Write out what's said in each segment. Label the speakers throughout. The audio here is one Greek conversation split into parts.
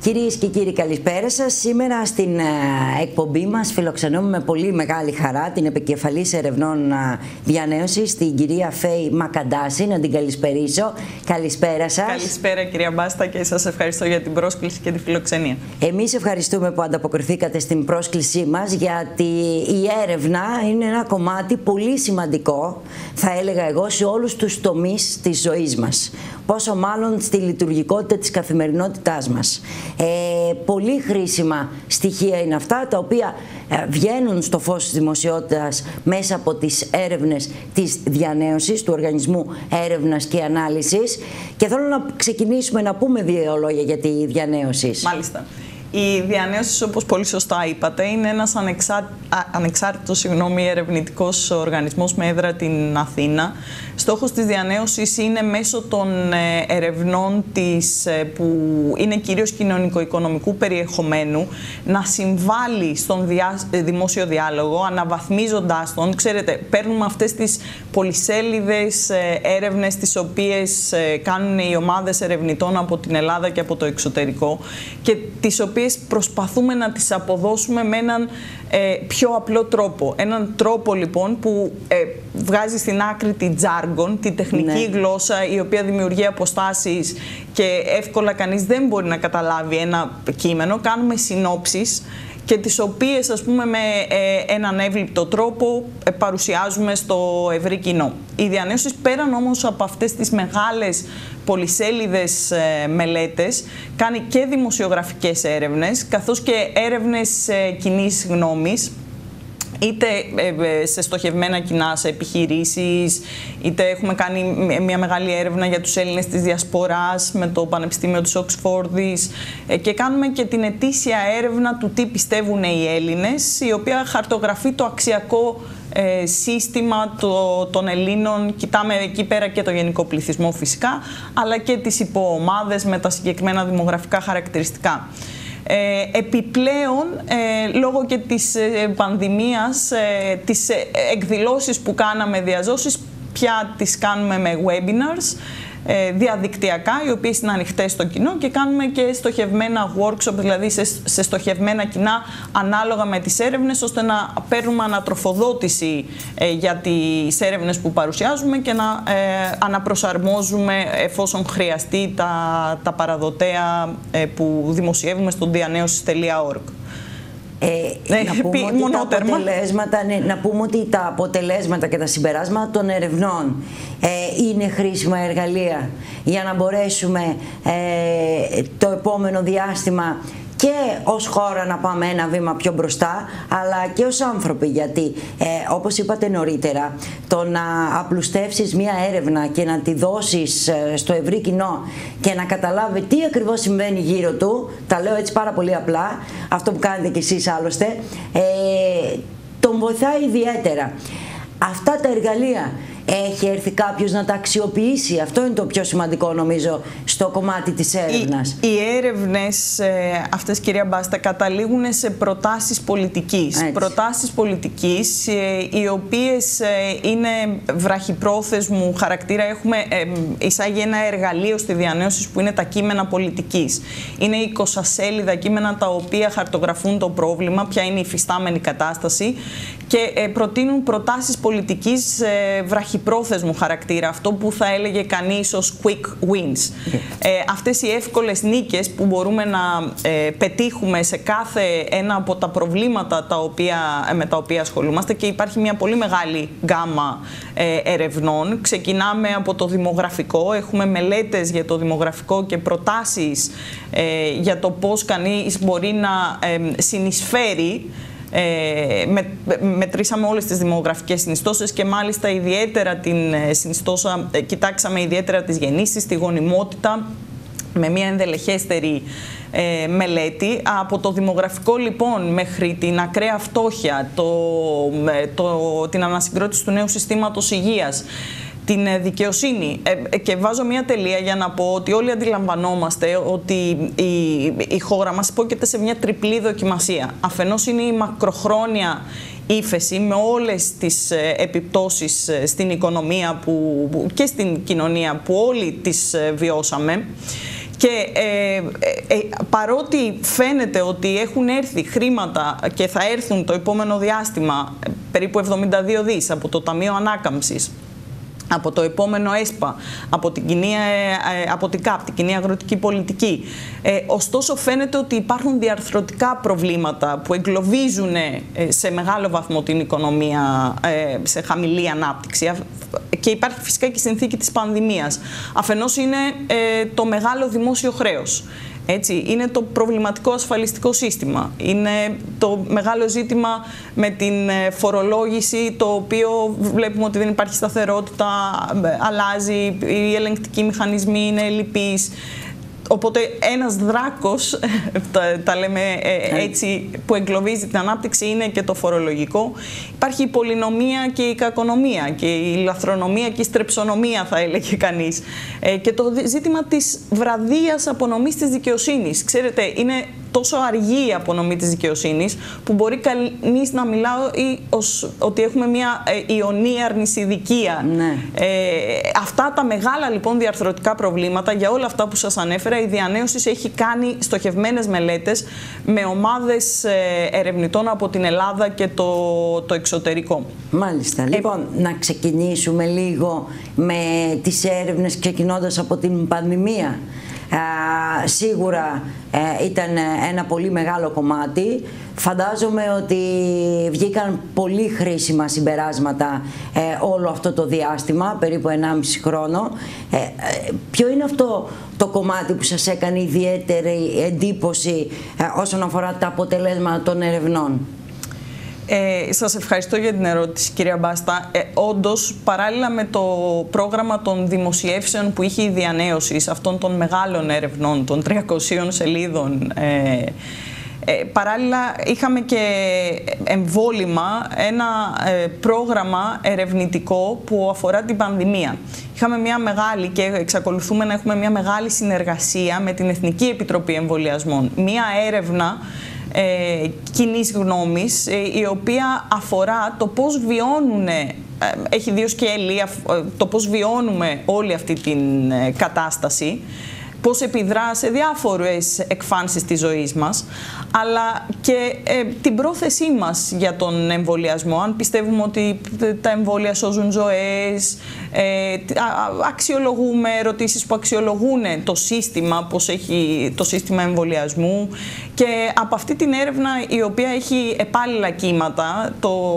Speaker 1: Κυρίες και κύριοι, καλησπέρα σας. Σήμερα στην εκπομπή μας φιλοξενούμε με πολύ μεγάλη χαρά την επικεφαλής ερευνών διανέωσης, την κυρία Φέη Μακαντάση. Να την καλησπερίσω. Καλησπέρα σας.
Speaker 2: Καλησπέρα, κυρία Μπάστα, και σας ευχαριστώ για την πρόσκληση και τη φιλοξενία.
Speaker 1: Εμείς ευχαριστούμε που ανταποκριθήκατε στην πρόσκλησή μας, γιατί η έρευνα είναι ένα κομμάτι πολύ σημαντικό, θα έλεγα εγώ, σε όλους τους τομείς της ζωής μας. Πόσο μάλλον στη λειτουργικότητα της καθημερινότητάς μας. Πολύ χρήσιμα στοιχεία είναι αυτά, τα οποία βγαίνουν στο φως της δημοσιότητας μέσα από τις έρευνες της διανέωσης, του Οργανισμού Έρευνας και Ανάλυσης. Και θέλω να ξεκινήσουμε να πούμε δύο λόγια για τη διανέωση.
Speaker 2: Μάλιστα. Η διανέωση, όπως πολύ σωστά είπατε, είναι ένας ανεξάρτητος ερευνητικός οργανισμός με έδρα την Αθήνα. Στόχος της διανέωσης είναι μέσω των ερευνών της, που είναι κυρίως κοινωνικο-οικονομικού περιεχομένου, να συμβάλλει στον δημόσιο διάλογο, αναβαθμίζοντάς τον. Ξέρετε, παίρνουμε αυτές τις πολυσέλιδες έρευνες, τις οποίες κάνουν οι ομάδες ερευνητών από την Ελλάδα και από το εξωτερικό, και τις οποίες προσπαθούμε να τις αποδώσουμε με έναν πιο απλό τρόπο. Έναν τρόπο λοιπόν που βγάζει στην άκρη τη jargon, τη τεχνική γλώσσα, η οποία δημιουργεί αποστάσεις και εύκολα κανείς δεν μπορεί να καταλάβει ένα κείμενο. Κάνουμε συνόψεις και τις οποίες, ας πούμε, με έναν εύληπτο τρόπο παρουσιάζουμε στο ευρύ κοινό. Οι διανέωσεις, πέραν όμως από αυτές τις μεγάλες πολυσέλιδες μελέτες, κάνει και δημοσιογραφικές έρευνες, καθώς και έρευνες κοινής γνώμης, είτε σε στοχευμένα κοινά σε επιχειρήσεις, είτε έχουμε κάνει μια μεγάλη έρευνα για τους Έλληνες της Διασποράς με το Πανεπιστήμιο της Οξφόρδης, και κάνουμε και την ετήσια έρευνα του τι πιστεύουν οι Έλληνες, η οποία χαρτογραφεί το αξιακό σύστημα των Ελλήνων. Κοιτάμε εκεί πέρα και το γενικό πληθυσμό φυσικά, αλλά και τις υποομάδες με τα συγκεκριμένα δημογραφικά χαρακτηριστικά. Επιπλέον, λόγω και της πανδημίας, τις εκδηλώσεις που κάναμε διαζώσεις πια τις κάνουμε με webinars διαδικτυακά, οι οποίες είναι ανοιχτές στο κοινό, και κάνουμε και στοχευμένα workshop, δηλαδή σε στοχευμένα κοινά ανάλογα με τις έρευνες, ώστε να παίρνουμε ανατροφοδότηση για τις έρευνες που παρουσιάζουμε και να αναπροσαρμόζουμε εφόσον χρειαστεί τα παραδοτέα που δημοσιεύουμε στο dianeosis.org.
Speaker 1: Να πούμε ότι τα αποτελέσματα και τα συμπεράσματα των ερευνών είναι χρήσιμα εργαλεία για να μπορέσουμε το επόμενο διάστημα και ως χώρα να πάμε ένα βήμα πιο μπροστά, αλλά και ως άνθρωποι, γιατί όπως είπατε νωρίτερα, το να απλουστεύσεις μία έρευνα και να τη δώσεις στο ευρύ κοινό και να καταλάβει τι ακριβώς συμβαίνει γύρω του, τα λέω έτσι πάρα πολύ απλά, αυτό που κάνετε κι εσείς άλλωστε, τον βοηθάει ιδιαίτερα. Αυτά τα εργαλεία, έχει έρθει κάποιος να τα αξιοποιήσει? Αυτό είναι το πιο σημαντικό, νομίζω, στο κομμάτι της έρευνας.
Speaker 2: Οι έρευνες αυτές, κυρία Μπάστα, καταλήγουν σε προτάσεις πολιτικής. Έτσι. Προτάσεις πολιτικής, οι οποίες είναι βραχυπρόθεσμου χαρακτήρα. Έχουμε εισάγει ένα εργαλείο στη διανέωση που είναι τα κείμενα πολιτικής. Είναι 20 σέλιδα κείμενα τα οποία χαρτογραφούν το πρόβλημα, ποια είναι η υφιστάμενη κατάσταση, και προτείνουν προτάσεις πολιτικής βραχυπρόθεσμου χαρακτήρα, αυτό που θα έλεγε κανείς ως quick wins. Αυτές οι εύκολες νίκες που μπορούμε να πετύχουμε σε κάθε ένα από τα προβλήματα με τα οποία ασχολούμαστε, και υπάρχει μια πολύ μεγάλη γκάμα ερευνών. Ξεκινάμε από το δημογραφικό, έχουμε μελέτες για το δημογραφικό και προτάσεις για το πώς κανείς μπορεί να συνεισφέρει. Μετρήσαμε όλες τις δημογραφικές συνιστώσεις και μάλιστα ιδιαίτερα την συνιστόσα, κοιτάξαμε ιδιαίτερα τις γεννήσεις, τη γονιμότητα, με μια ενδελεχέστερη μελέτη. Από το δημογραφικό λοιπόν μέχρι την ακραία φτώχεια, την ανασυγκρότηση του νέου συστήματος υγείας, την δικαιοσύνη. Και βάζω μια τελεία για να πω ότι όλοι αντιλαμβανόμαστε ότι η χώρα μας υπόκειται σε μια τριπλή δοκιμασία. Αφενός είναι η μακροχρόνια ύφεση με όλες τις επιπτώσεις στην οικονομία και στην κοινωνία που όλοι τις βιώσαμε. Και παρότι φαίνεται ότι έχουν έρθει χρήματα και θα έρθουν το επόμενο διάστημα περίπου 72 δις από το Ταμείο Ανάκαμψης, από το επόμενο ΕΣΠΑ, από την ΚΑΠ, την Κοινή Αγροτική Πολιτική. Ωστόσο φαίνεται ότι υπάρχουν διαρθρωτικά προβλήματα που εγκλωβίζουν σε μεγάλο βαθμό την οικονομία σε χαμηλή ανάπτυξη. Και υπάρχει φυσικά και η συνθήκη της πανδημίας. Αφενός είναι το μεγάλο δημόσιο χρέος. Έτσι, είναι το προβληματικό ασφαλιστικό σύστημα. Είναι το μεγάλο ζήτημα με την φορολόγηση, το οποίο βλέπουμε ότι δεν υπάρχει σταθερότητα, αλλάζει, οι ελεγκτικοί μηχανισμοί είναι ελλειπείς. Οπότε ένας δράκος, τα λέμε έτσι, που εγκλωβίζει την ανάπτυξη είναι και το φορολογικό. Υπάρχει η πολυνομία και η κακονομία και η λαθρονομία και η στρεψονομία, θα έλεγε κανείς. Και το ζήτημα της βραδίας απονομής της δικαιοσύνης. Ξέρετε, είναι τόσο αργή η απονομή της δικαιοσύνης που μπορεί κανείς να μιλάει ότι έχουμε μια ιονή αρνησιδικία. Ναι. Αυτά τα μεγάλα λοιπόν διαρθρωτικά προβλήματα, για όλα αυτά που σας ανέφερα, η Διανέωσης έχει κάνει στοχευμένες μελέτες με ομάδες ερευνητών από την Ελλάδα και το εξωτερικό. Μάλιστα. Λοιπόν, να ξεκινήσουμε λίγο με τις έρευνες, ξεκινώντας από την πανδημία.
Speaker 1: Σίγουρα ήταν ένα πολύ μεγάλο κομμάτι. Φαντάζομαι ότι βγήκαν πολύ χρήσιμα συμπεράσματα όλο αυτό το διάστημα, περίπου 1,5 χρόνο. Ποιο είναι αυτό το κομμάτι που σας έκανε ιδιαίτερη εντύπωση όσον αφορά τα αποτελέσματα των ερευνών?
Speaker 2: Σας ευχαριστώ για την ερώτηση, κυρία Μπάστα. Όντως, παράλληλα με το πρόγραμμα των δημοσιεύσεων που είχε η Διανέωσης, αυτών των μεγάλων ερευνών, των 300 σελίδων, παράλληλα είχαμε και εμβόλυμα, ένα πρόγραμμα ερευνητικό που αφορά την πανδημία. Είχαμε μια μεγάλη και εξακολουθούμε να έχουμε μια μεγάλη συνεργασία με την Εθνική Επιτροπή Εμβολιασμών. Μια έρευνα κοινής γνώμης, η οποία αφορά το πώς βιώνουν, έχει δύο σκέλη, το πώς βιώνουμε όλη αυτή την κατάσταση, πώς επιδρά σε διάφορες εκφάνσεις της ζωής μας, αλλά και την πρόθεσή μας για τον εμβολιασμό. Αν πιστεύουμε ότι τα εμβόλια σώζουν ζωές, αξιολογούμε ερωτήσεις που αξιολογούν το σύστημα, πώς έχει το σύστημα εμβολιασμού, και από αυτή την έρευνα, η οποία έχει επάλληλα κύματα,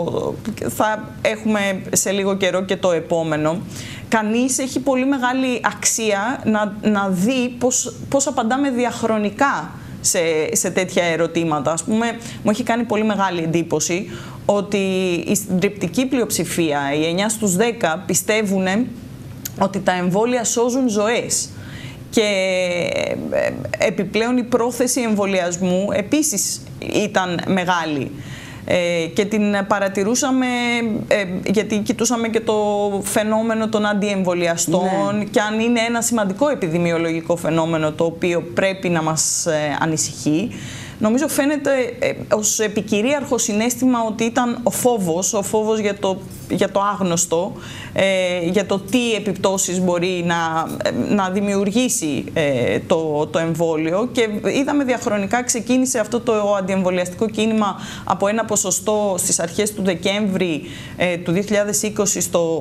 Speaker 2: θα έχουμε σε λίγο καιρό και το επόμενο, κανείς έχει πολύ μεγάλη αξία να δει πώς απαντάμε διαχρονικά σε τέτοια ερωτήματα. Ας πούμε, μου έχει κάνει πολύ μεγάλη εντύπωση ότι η συντριπτική πλειοψηφία, οι 9 στους 10, πιστεύουν ότι τα εμβόλια σώζουν ζωές. Και επιπλέον η πρόθεση εμβολιασμού επίσης ήταν μεγάλη. Και την παρατηρούσαμε γιατί κοιτούσαμε και το φαινόμενο των αντιεμβολιαστών, ναι, και αν είναι ένα σημαντικό επιδημιολογικό φαινόμενο το οποίο πρέπει να μας ανησυχεί. Νομίζω φαίνεται ως επικυρίαρχο συναίσθημα ότι ήταν ο φόβος για το άγνωστο, για το τι επιπτώσεις μπορεί να δημιουργήσει το εμβόλιο, και είδαμε διαχρονικά ξεκίνησε αυτό το αντιεμβολιαστικό κίνημα από ένα ποσοστό στις αρχές του Δεκέμβρη του 2020 στο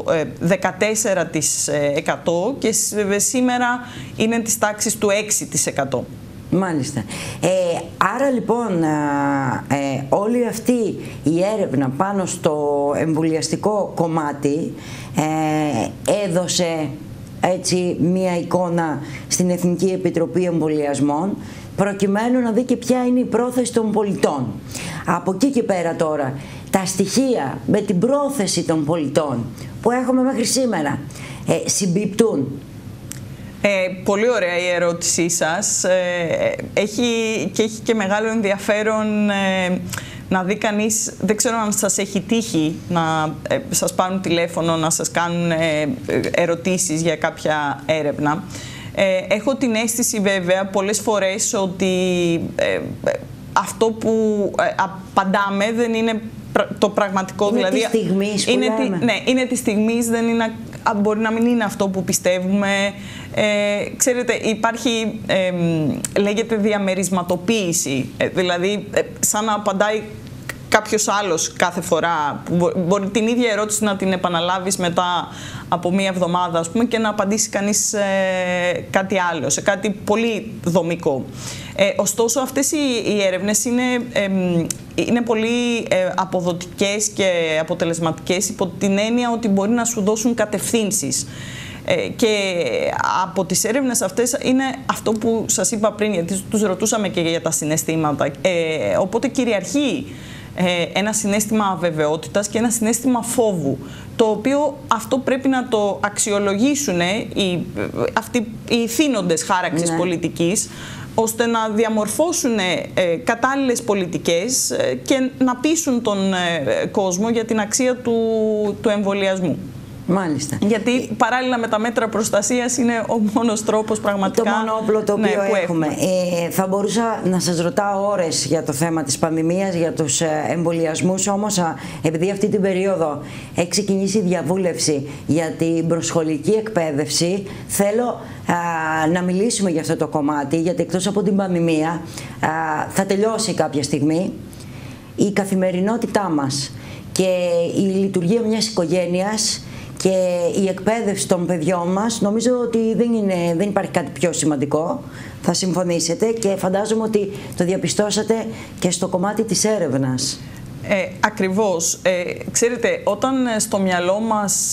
Speaker 2: 14% και σήμερα είναι της τάξης του 6%.
Speaker 1: Μάλιστα. Άρα λοιπόν όλη αυτή η έρευνα πάνω στο εμβολιαστικό κομμάτι έδωσε έτσι μία εικόνα στην Εθνική Επιτροπή Εμβολιασμών, προκειμένου να δει και ποια είναι η πρόθεση των πολιτών. Από εκεί και πέρα τώρα, τα στοιχεία με την πρόθεση των πολιτών που έχουμε μέχρι σήμερα συμπίπτουν?
Speaker 2: Πολύ ωραία η ερώτησή σας. Έχει και μεγάλο ενδιαφέρον να δει κανείς, δεν ξέρω αν σας έχει τύχει να σας πάρουν τηλέφωνο, να σας κάνουν ερωτήσεις για κάποια έρευνα. Έχω την αίσθηση βέβαια πολλές φορές ότι αυτό που απαντάμε δεν είναι το πραγματικό,
Speaker 1: είναι
Speaker 2: δηλαδή
Speaker 1: της στιγμής που λέμε.
Speaker 2: Ναι, είναι της στιγμής, δεν είναι μπορεί να μην είναι αυτό που πιστεύουμε. Ξέρετε, υπάρχει, λέγεται διαμερισματοποίηση, δηλαδή σαν να απαντάει κάποιος άλλος κάθε φορά. Μπορεί την ίδια ερώτηση να την επαναλάβεις μετά από μία εβδομάδα, ας πούμε, και να απαντήσει κανείς κάτι άλλο, σε κάτι πολύ δομικό. Ωστόσο, αυτές οι έρευνες είναι πολύ αποδοτικές και αποτελεσματικές υπό την έννοια ότι μπορεί να σου δώσουν κατευθύνσεις. Και από τις έρευνες αυτές είναι αυτό που σας είπα πριν, γιατί τους ρωτούσαμε και για τα συναισθήματα. Οπότε κυριαρχεί ένα συναίσθημα αβεβαιότητας και ένα συναίσθημα φόβου, το οποίο αυτό πρέπει να το αξιολογήσουν αυτοί οι θύνοντες χάραξης πολιτικής, ώστε να διαμορφώσουν κατάλληλες πολιτικές και να πείσουν τον κόσμο για την αξία του εμβολιασμού.
Speaker 1: Μάλιστα.
Speaker 2: Γιατί παράλληλα με τα μέτρα προστασίας είναι ο μόνος τρόπος πραγματικά.
Speaker 1: Το μόνο όπλο το οποίο έχουμε. Θα μπορούσα να σας ρωτάω ώρες για το θέμα της πανδημίας, για τους εμβολιασμούς, όμως επειδή αυτή την περίοδο έχει ξεκινήσει η διαβούλευση για την προσχολική εκπαίδευση, θέλω να μιλήσουμε για αυτό το κομμάτι, γιατί εκτός από την πανδημία θα τελειώσει κάποια στιγμή η καθημερινότητά μας και η λειτουργία μιας οικογένειας και η εκπαίδευση των παιδιών μας. Νομίζω ότι δεν υπάρχει κάτι πιο σημαντικό, θα συμφωνήσετε, και φαντάζομαι ότι το διαπιστώσατε και στο κομμάτι της έρευνας.
Speaker 2: Ακριβώς. Ξέρετε, όταν στο μυαλό μας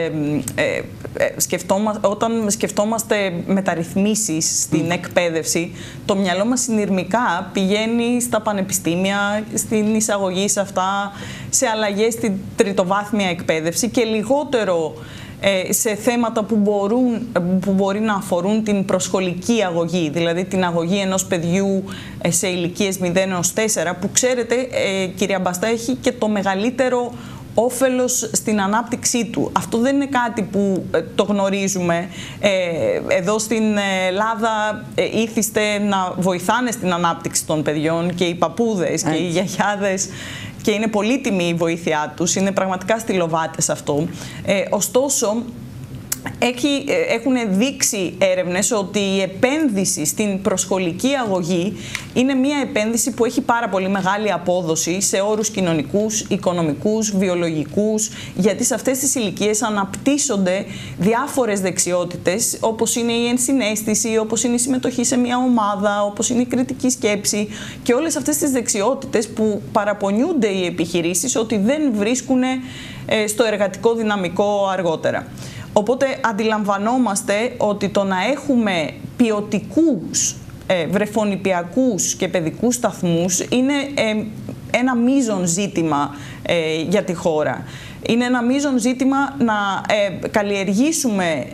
Speaker 2: όταν σκεφτόμαστε μεταρρυθμίσεις στην εκπαίδευση, το μυαλό μας συνειρμικά πηγαίνει στα πανεπιστήμια, στην εισαγωγή σε αυτά, σε αλλαγές στην τριτοβάθμια εκπαίδευση και λιγότερο σε θέματα που μπορεί να αφορούν την προσχολική αγωγή, δηλαδή την αγωγή ενός παιδιού σε ηλικίες 0 έως 4, που ξέρετε, κυρία Μπαστά, έχει και το μεγαλύτερο όφελος στην ανάπτυξή του. Αυτό δεν είναι κάτι που το γνωρίζουμε. Εδώ στην Ελλάδα ήθιστε να βοηθάνε στην ανάπτυξη των παιδιών και οι παππούδες και οι γιαγιάδες, και είναι πολύτιμη η βοήθειά τους, είναι πραγματικά στυλοβάτες αυτό. Ωστόσο, έχουν δείξει έρευνες ότι η επένδυση στην προσχολική αγωγή είναι μια επένδυση που έχει πάρα πολύ μεγάλη απόδοση σε όρους κοινωνικούς, οικονομικούς, βιολογικούς, γιατί σε αυτές τις ηλικίες αναπτύσσονται διάφορες δεξιότητες, όπως είναι η ενσυναίσθηση, όπως είναι η συμμετοχή σε μια ομάδα, όπως είναι η κριτική σκέψη, και όλες αυτές τις δεξιότητες που παραπονιούνται οι επιχειρήσεις ότι δεν βρίσκουν στο εργατικό δυναμικό αργότερα. Οπότε αντιλαμβανόμαστε ότι το να έχουμε ποιοτικούς βρεφονιπιακούς και παιδικούς σταθμούς είναι ένα μείζον ζήτημα για τη χώρα. Είναι ένα μείζον ζήτημα να καλλιεργήσουμε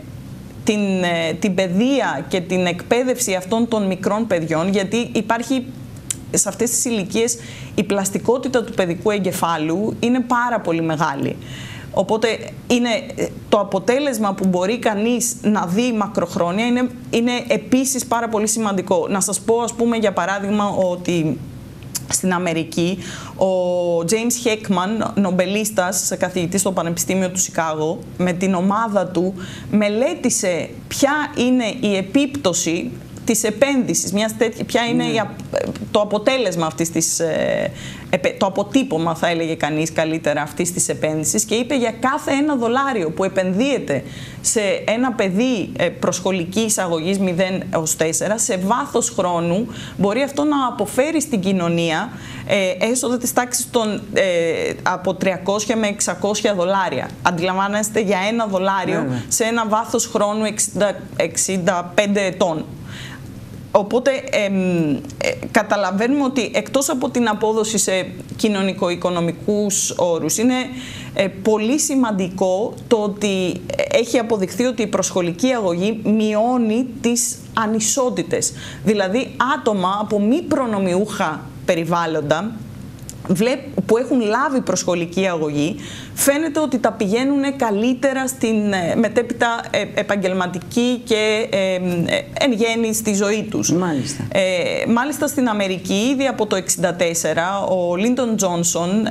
Speaker 2: την παιδεία και την εκπαίδευση αυτών των μικρών παιδιών, γιατί υπάρχει σε αυτές τις ηλικίες η πλαστικότητα του παιδικού εγκεφάλου είναι πάρα πολύ μεγάλη. Οπότε το αποτέλεσμα που μπορεί κανείς να δει μακροχρόνια είναι επίσης πάρα πολύ σημαντικό. Να σας πω, ας πούμε, για παράδειγμα, ότι στην Αμερική ο James Heckman, νομπελίστας, καθηγητής στο Πανεπιστήμιο του Σικάγο, με την ομάδα του μελέτησε ποια είναι η επίπτωση της επένδυσης, ποια είναι το αποτέλεσμα αυτής της, το αποτύπωμα, θα έλεγε κανείς καλύτερα, αυτής της επένδυσης, και είπε για κάθε $1 που επενδύεται σε ένα παιδί προσχολικής αγωγής 0 έως 4, σε βάθος χρόνου μπορεί αυτό να αποφέρει στην κοινωνία έσοδα της τάξης από $300 με $600. Αντιλαμβάνεστε, για $1 σε ένα βάθος χρόνου 65 ετών. Οπότε καταλαβαίνουμε ότι εκτός από την απόδοση σε κοινωνικο-οικονομικούς όρους, είναι πολύ σημαντικό το ότι έχει αποδειχθεί ότι η προσχολική αγωγή μειώνει τις ανισότητες. Δηλαδή άτομα από μη προνομιούχα περιβάλλοντα που έχουν λάβει προσχολική αγωγή, φαίνεται ότι τα πηγαίνουν καλύτερα στην μετέπειτα επαγγελματική και εν γέννη στη ζωή τους.
Speaker 1: Μάλιστα.
Speaker 2: Μάλιστα στην Αμερική, ήδη από το 1964, ο Λίντον Τζόνσον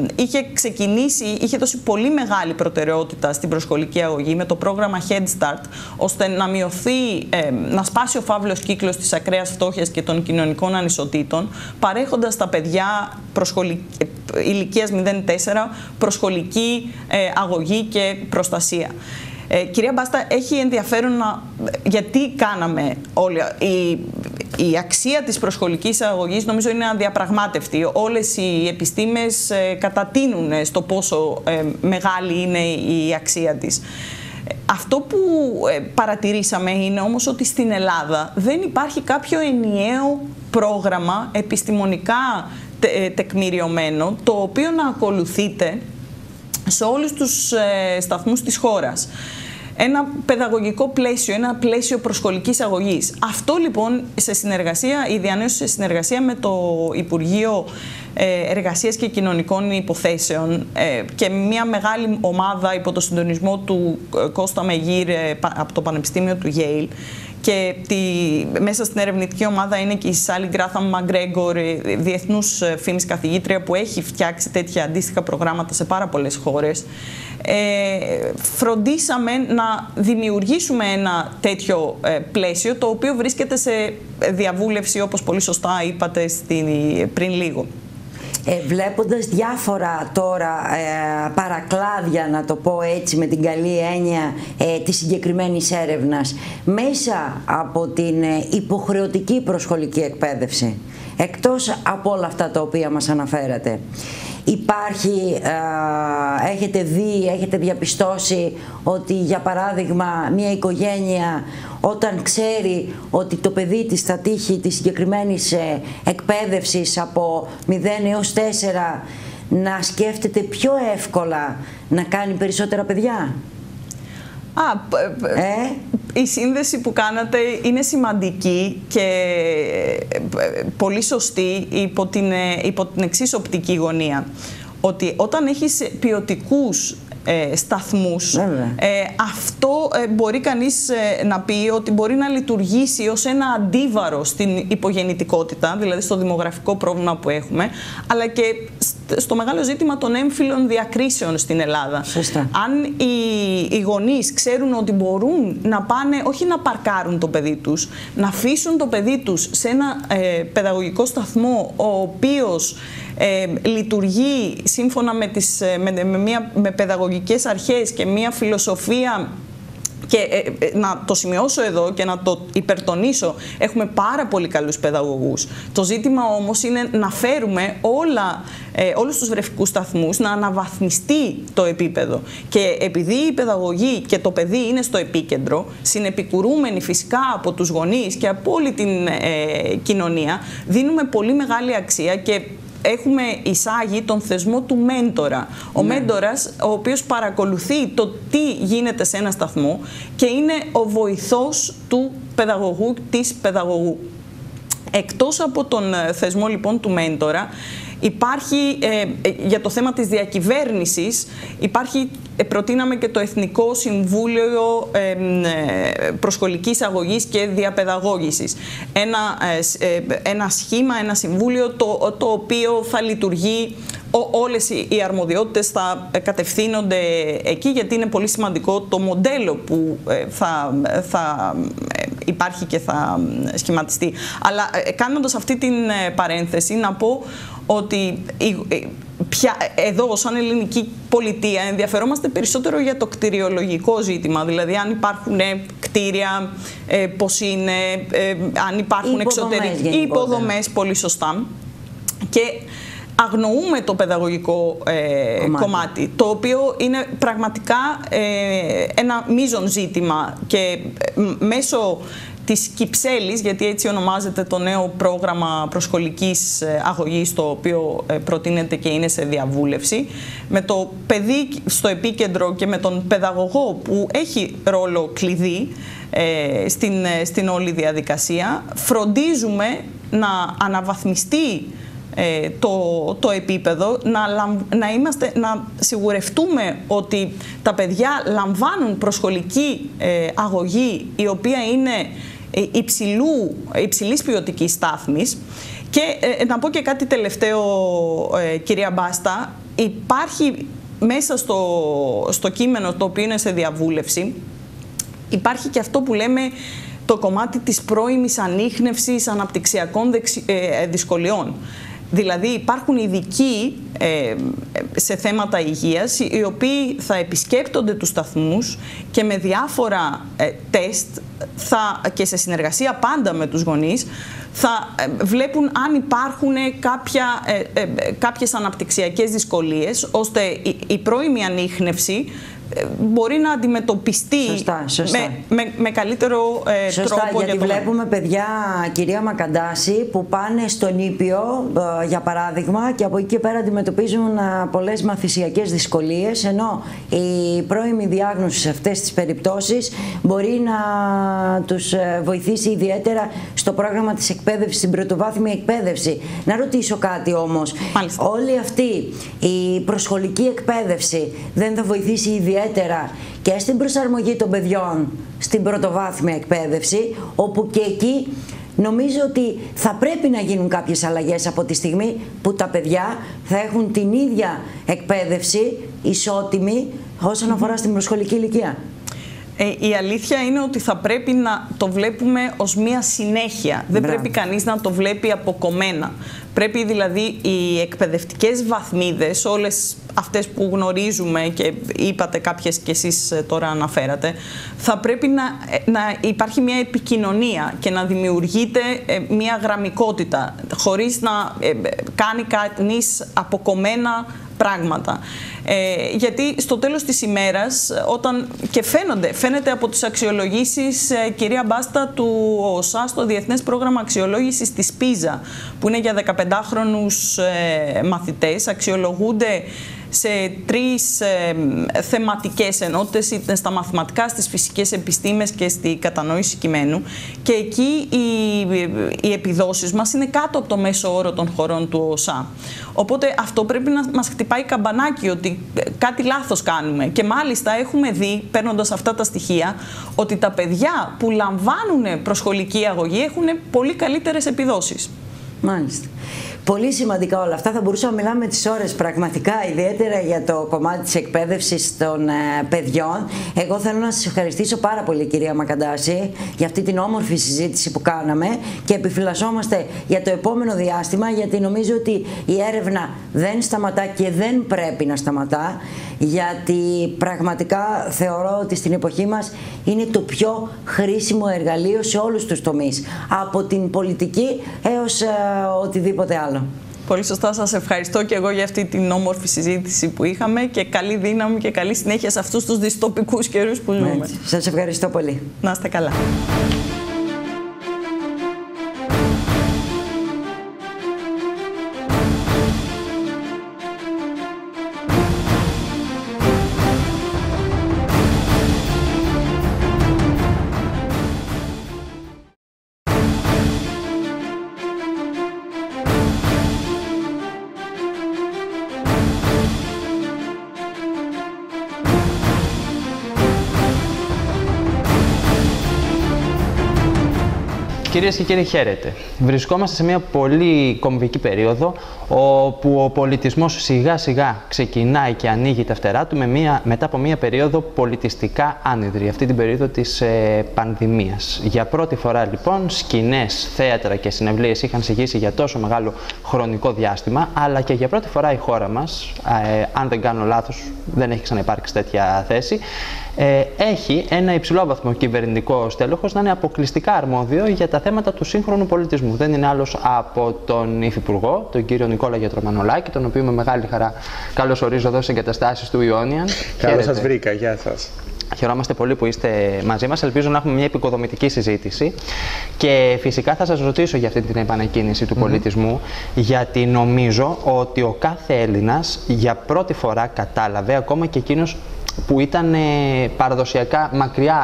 Speaker 2: είχε δώσει πολύ μεγάλη προτεραιότητα στην προσχολική αγωγή με το πρόγραμμα Head Start, ώστε να μειωθεί, να σπάσει ο φαύλος κύκλος της ακραίας φτώχειας και των κοινωνικών ανισοτήτων, παρέχοντας στα παιδιά ηλικίας 0-4 προσχολική αγωγή και προστασία. Κυρία Μπάστα, έχει ενδιαφέρον γιατί κάναμε όλοι. Η αξία της προσχολικής αγωγής νομίζω είναι αδιαπραγμάτευτη. Όλες οι επιστήμες κατατείνουν στο πόσο μεγάλη είναι η αξία της. Αυτό που παρατηρήσαμε είναι όμως ότι στην Ελλάδα δεν υπάρχει κάποιο ενιαίο πρόγραμμα επιστημονικά τεκμηριωμένο, το οποίο να ακολουθείτε σε όλους τους σταθμούς της χώρας. Ένα παιδαγωγικό πλαίσιο, ένα πλαίσιο προσχολικής αγωγής. Αυτό λοιπόν η διανέωση σε συνεργασία με το Υπουργείο Εργασίας και Κοινωνικών Υποθέσεων και μια μεγάλη ομάδα υπό το συντονισμό του Κώστα Μεγύρ από το Πανεπιστήμιο του Yale, και μέσα στην ερευνητική ομάδα είναι και η Σάλι Γκράθαμ Μαγκρέγκορ, διεθνούς φήμης καθηγήτρια, που έχει φτιάξει τέτοια αντίστοιχα προγράμματα σε πάρα πολλές χώρες. Φροντίσαμε να δημιουργήσουμε ένα τέτοιο πλαίσιο, το οποίο βρίσκεται σε διαβούλευση, όπως πολύ σωστά είπατε πριν λίγο.
Speaker 1: Βλέποντας διάφορα τώρα παρακλάδια, να το πω έτσι με την καλή έννοια, της συγκεκριμένης έρευνας, μέσα από την υποχρεωτική προσχολική εκπαίδευση, εκτός από όλα αυτά τα οποία μας αναφέρατε, υπάρχει, έχετε διαπιστώσει ότι, για παράδειγμα, μια οικογένεια όταν ξέρει ότι το παιδί της θα τύχει της συγκεκριμένης εκπαίδευσης από 0 έως 4, να σκέφτεται πιο εύκολα να κάνει περισσότερα παιδιά?
Speaker 2: Η σύνδεση που κάνατε είναι σημαντική και πολύ σωστή υπό την εξής οπτική γωνία. Ότι όταν έχεις ποιοτικούς σταθμούς, αυτό μπορεί κανείς να πει ότι μπορεί να λειτουργήσει ως ένα αντίβαρο στην υπογεννητικότητα, δηλαδή στο δημογραφικό πρόβλημα που έχουμε, αλλά και στο μεγάλο ζήτημα των έμφυλων διακρίσεων στην Ελλάδα.
Speaker 1: Σωστά.
Speaker 2: Αν οι γονείς ξέρουν ότι μπορούν να πάνε, όχι να παρκάρουν το παιδί τους, να αφήσουν το παιδί τους σε ένα παιδαγωγικό σταθμό, ο οποίος λειτουργεί σύμφωνα με παιδαγωγικές αρχές και μια φιλοσοφία. Και να το σημειώσω εδώ και να το υπερτονίσω, έχουμε πάρα πολύ καλούς παιδαγωγούς. Το ζήτημα όμως είναι να φέρουμε όλους τους βρεφικούς σταθμούς να αναβαθμιστεί το επίπεδο. Και επειδή η παιδαγωγή και το παιδί είναι στο επίκεντρο, συνεπικουρούμενοι φυσικά από τους γονείς και από όλη την κοινωνία, δίνουμε πολύ μεγάλη αξία και έχουμε εισάγει τον θεσμό του μέντορα. Ο μέντορας, ο οποίος παρακολουθεί το τι γίνεται σε ένα σταθμό και είναι ο βοηθός του παιδαγωγού, της παιδαγωγού. Εκτός από τον θεσμό λοιπόν του μέντορα, υπάρχει, για το θέμα της διακυβέρνησης, προτείναμε και το Εθνικό Συμβούλιο Προσχολικής Αγωγής και Διαπαιδαγώγησης. Ένα σχήμα, ένα συμβούλιο το οποίο θα λειτουργεί, όλες οι αρμοδιότητες θα κατευθύνονται εκεί, γιατί είναι πολύ σημαντικό το μοντέλο που θα υπάρχει και θα σχηματιστεί. Αλλά κάνοντας αυτή την παρένθεση, να πω ότι εδώ, σαν ελληνική πολιτεία, ενδιαφερόμαστε περισσότερο για το κτηριολογικό ζήτημα. Δηλαδή, αν υπάρχουν κτίρια, πώς είναι, αν υπάρχουν εξωτερικές υποδομές, πολύ σωστά. Και αγνοούμε το παιδαγωγικό κομμάτι, το οποίο είναι πραγματικά ένα μείζον ζήτημα, και μέσω της Κυψέλης, γιατί έτσι ονομάζεται το νέο πρόγραμμα προσχολικής αγωγής, το οποίο προτείνεται και είναι σε διαβούλευση, με το παιδί στο επίκεντρο και με τον παιδαγωγό που έχει ρόλο κλειδί στην όλη διαδικασία, φροντίζουμε να αναβαθμιστεί το επίπεδο, να σιγουρευτούμε ότι τα παιδιά λαμβάνουν προσχολική αγωγή η οποία είναι υψηλής ποιοτικής στάθμης. Και να πω και κάτι τελευταίο, κυρία Μπάστα, υπάρχει μέσα στο κείμενο το οποίο είναι σε διαβούλευση, υπάρχει και αυτό που λέμε το κομμάτι της πρώιμης ανίχνευσης αναπτυξιακών δυσκολιών. Δηλαδή υπάρχουν ειδικοί σε θέματα υγείας οι οποίοι θα επισκέπτονται τους σταθμούς και με διάφορα τεστ και σε συνεργασία πάντα με τους γονείς θα βλέπουν αν υπάρχουν κάποιες αναπτυξιακές δυσκολίες, ώστε η πρώιμη ανίχνευση μπορεί να αντιμετωπιστεί με καλύτερο τρόπο.
Speaker 1: Γιατί βλέπουμε παιδιά, κυρία Μακαντάση, που πάνε στον Ήπιο, για παράδειγμα, και από εκεί και πέρα αντιμετωπίζουν πολλές μαθησιακές δυσκολίες, ενώ η πρώιμη διάγνωση σε αυτές τις περιπτώσεις μπορεί να τους βοηθήσει ιδιαίτερα στο πρόγραμμα της εκπαίδευσης, στην πρωτοβάθμια εκπαίδευση. Να ρωτήσω κάτι όμως.
Speaker 2: Μάλιστα.
Speaker 1: Όλη αυτή η προσχολική εκπαίδευση δεν θα βοηθήσει ιδιαίτερα και στην προσαρμογή των παιδιών στην πρωτοβάθμια εκπαίδευση, όπου και εκεί νομίζω ότι θα πρέπει να γίνουν κάποιες αλλαγές από τη στιγμή που τα παιδιά θα έχουν την ίδια εκπαίδευση ισότιμη όσον αφορά στην προσχολική ηλικία.
Speaker 2: Η αλήθεια είναι ότι θα πρέπει να το βλέπουμε ως μία συνέχεια. Δεν πρέπει κανείς να το βλέπει αποκομμένα. Πρέπει δηλαδή οι εκπαιδευτικές βαθμίδες, όλες αυτές που γνωρίζουμε και είπατε κάποιες και εσείς τώρα αναφέρατε, θα πρέπει να υπάρχει μια επικοινωνία και να δημιουργείται μια γραμμικότητα, χωρίς να κάνει κανείς αποκομμένα πράγματα. Γιατί στο τέλος της ημέρας, όταν και φαίνεται από τις αξιολογήσεις, κυρία Μπάστα, του ΟΣΑ στο Διεθνές Πρόγραμμα Αξιολόγησης της PISA, που είναι για 15χρονους μαθητές, αξιολογούνται σε 3 θεματικές ενότητες, είτε στα μαθηματικά, στις φυσικές επιστήμες και στη κατανόηση κειμένου, και εκεί οι επιδόσεις μας είναι κάτω από το μέσο όρο των χωρών του ΟΣΑ. Οπότε αυτό πρέπει να μας χτυπάει καμπανάκι ότι κάτι λάθος κάνουμε. Και μάλιστα έχουμε δει, παίρνοντας αυτά τα στοιχεία, ότι τα παιδιά που λαμβάνουν προσχολική αγωγή έχουν πολύ καλύτερες επιδόσεις.
Speaker 1: Μάλιστα. Πολύ σημαντικά όλα αυτά. Θα μπορούσαμε να μιλάμε τις ώρες πραγματικά, ιδιαίτερα για το κομμάτι της εκπαίδευσης των παιδιών. Εγώ θέλω να σας ευχαριστήσω πάρα πολύ, κυρία Μακαντάση, για αυτή την όμορφη συζήτηση που κάναμε και επιφυλασσόμαστε για το επόμενο διάστημα, γιατί νομίζω ότι η έρευνα δεν σταματά και δεν πρέπει να σταματά, γιατί πραγματικά θεωρώ ότι στην εποχή μας είναι το πιο χρήσιμο εργαλείο σε όλους τους τομείς, από την πολιτική έως οτιδήποτε άλλο.
Speaker 2: Πολύ σωστά, σας ευχαριστώ και εγώ για αυτή την όμορφη συζήτηση που είχαμε και καλή δύναμη και καλή συνέχεια σε αυτούς τους δυστοπικούς καιρούς που ζούμε.
Speaker 1: Σας ευχαριστώ πολύ.
Speaker 2: Να είστε καλά.
Speaker 3: Κυρίες και κύριοι, χαίρετε. Βρισκόμαστε σε μια πολύ κομβική περίοδο, όπου ο πολιτισμός σιγά σιγά ξεκινάει και ανοίγει τα φτερά του μετά από μια περίοδο πολιτιστικά άνυδρη, αυτή την περίοδο της πανδημίας. Για πρώτη φορά λοιπόν σκηνές, θέατρα και συναυλίες είχαν συγγύσει για τόσο μεγάλο χρονικό διάστημα, αλλά και για πρώτη φορά η χώρα μας, αν δεν κάνω λάθος, δεν έχει ξαναυπάρξει τέτοια θέση, έχει ένα υψηλόβαθμο κυβερνητικό στέλεχος να είναι αποκλειστικά αρμόδιο για τα θέματα του σύγχρονου πολιτισμού. Δεν είναι άλλος από τον Υφυπουργό, τον κύριο Νικόλα Γιατρομανολάκη, τον οποίο με μεγάλη χαρά καλωσορίζω εδώ στις εγκαταστάσεις του Ιόνιαν.
Speaker 4: Καλώς σας βρήκα, γεια σας.
Speaker 3: Χαιρόμαστε πολύ που είστε μαζί μας. Ελπίζω να έχουμε μια επικοδομητική συζήτηση. Και φυσικά θα σας ρωτήσω για αυτή την επανεκκίνηση του πολιτισμού, γιατί νομίζω ότι ο κάθε Έλληνας για πρώτη φορά κατάλαβε, ακόμα και εκείνος που ήταν παραδοσιακά μακριά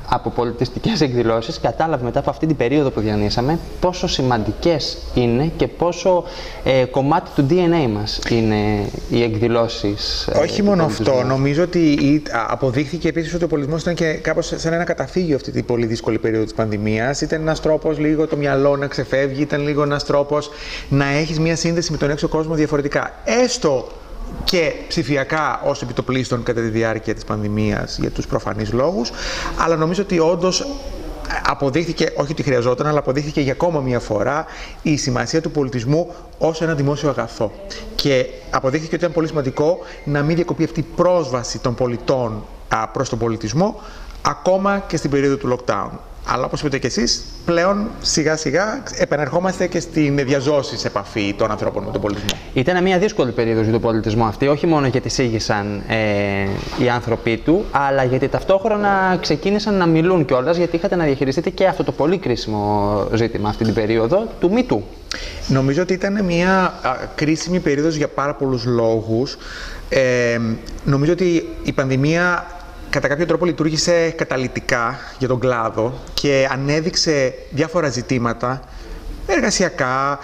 Speaker 3: από πολιτιστικές εκδηλώσεις, κατάλαβε μετά από αυτή την περίοδο που διανύσαμε πόσο σημαντικές είναι και πόσο κομμάτι του DNA μας είναι οι εκδηλώσεις.
Speaker 4: Όχι μόνο αυτό. Νομίζω ότι αποδείχθηκε επίσης ότι ο πολιτισμός ήταν και κάπως σαν ένα καταφύγιο αυτή την πολύ δύσκολη περίοδο της πανδημίας. Ήταν ένας τρόπος λίγο το μυαλό να ξεφεύγει, ήταν λίγο ένας τρόπος να έχεις μια σύνδεση με τον έξω κόσμο διαφορετικά. Έστω και ψηφιακά ως επιτοπλίστων κατά τη διάρκεια της πανδημίας για τους προφανείς λόγους, αλλά νομίζω ότι όντως αποδείχθηκε, όχι ότι χρειαζόταν, αλλά αποδείχθηκε για ακόμα μια φορά η σημασία του πολιτισμού ως ένα δημόσιο αγαθό. Και αποδείχθηκε ότι ήταν πολύ σημαντικό να μην διακοπεί αυτή η πρόσβαση των πολιτών προς τον πολιτισμό, ακόμα και στην περίοδο του lockdown. Αλλά όπως είπατε και εσείς, πλέον σιγά σιγά επανερχόμαστε και στην διαζώση σε επαφή των ανθρώπων με τον πολιτισμό.
Speaker 3: Ήταν μια δύσκολη περίοδος για τον πολιτισμό αυτή, όχι μόνο γιατί σήγησαν οι άνθρωποι του, αλλά γιατί ταυτόχρονα ξεκίνησαν να μιλούν κιόλας, γιατί είχατε να διαχειριστείτε και αυτό το πολύ κρίσιμο ζήτημα αυτή την περίοδο του MeToo.
Speaker 4: Νομίζω ότι ήταν μια κρίσιμη περίοδος για πάρα πολλούς λόγους. Νομίζω ότι η πανδημία κατά κάποιο τρόπο λειτουργήσε καταλυτικά για τον κλάδο και ανέδειξε διάφορα ζητήματα εργασιακά,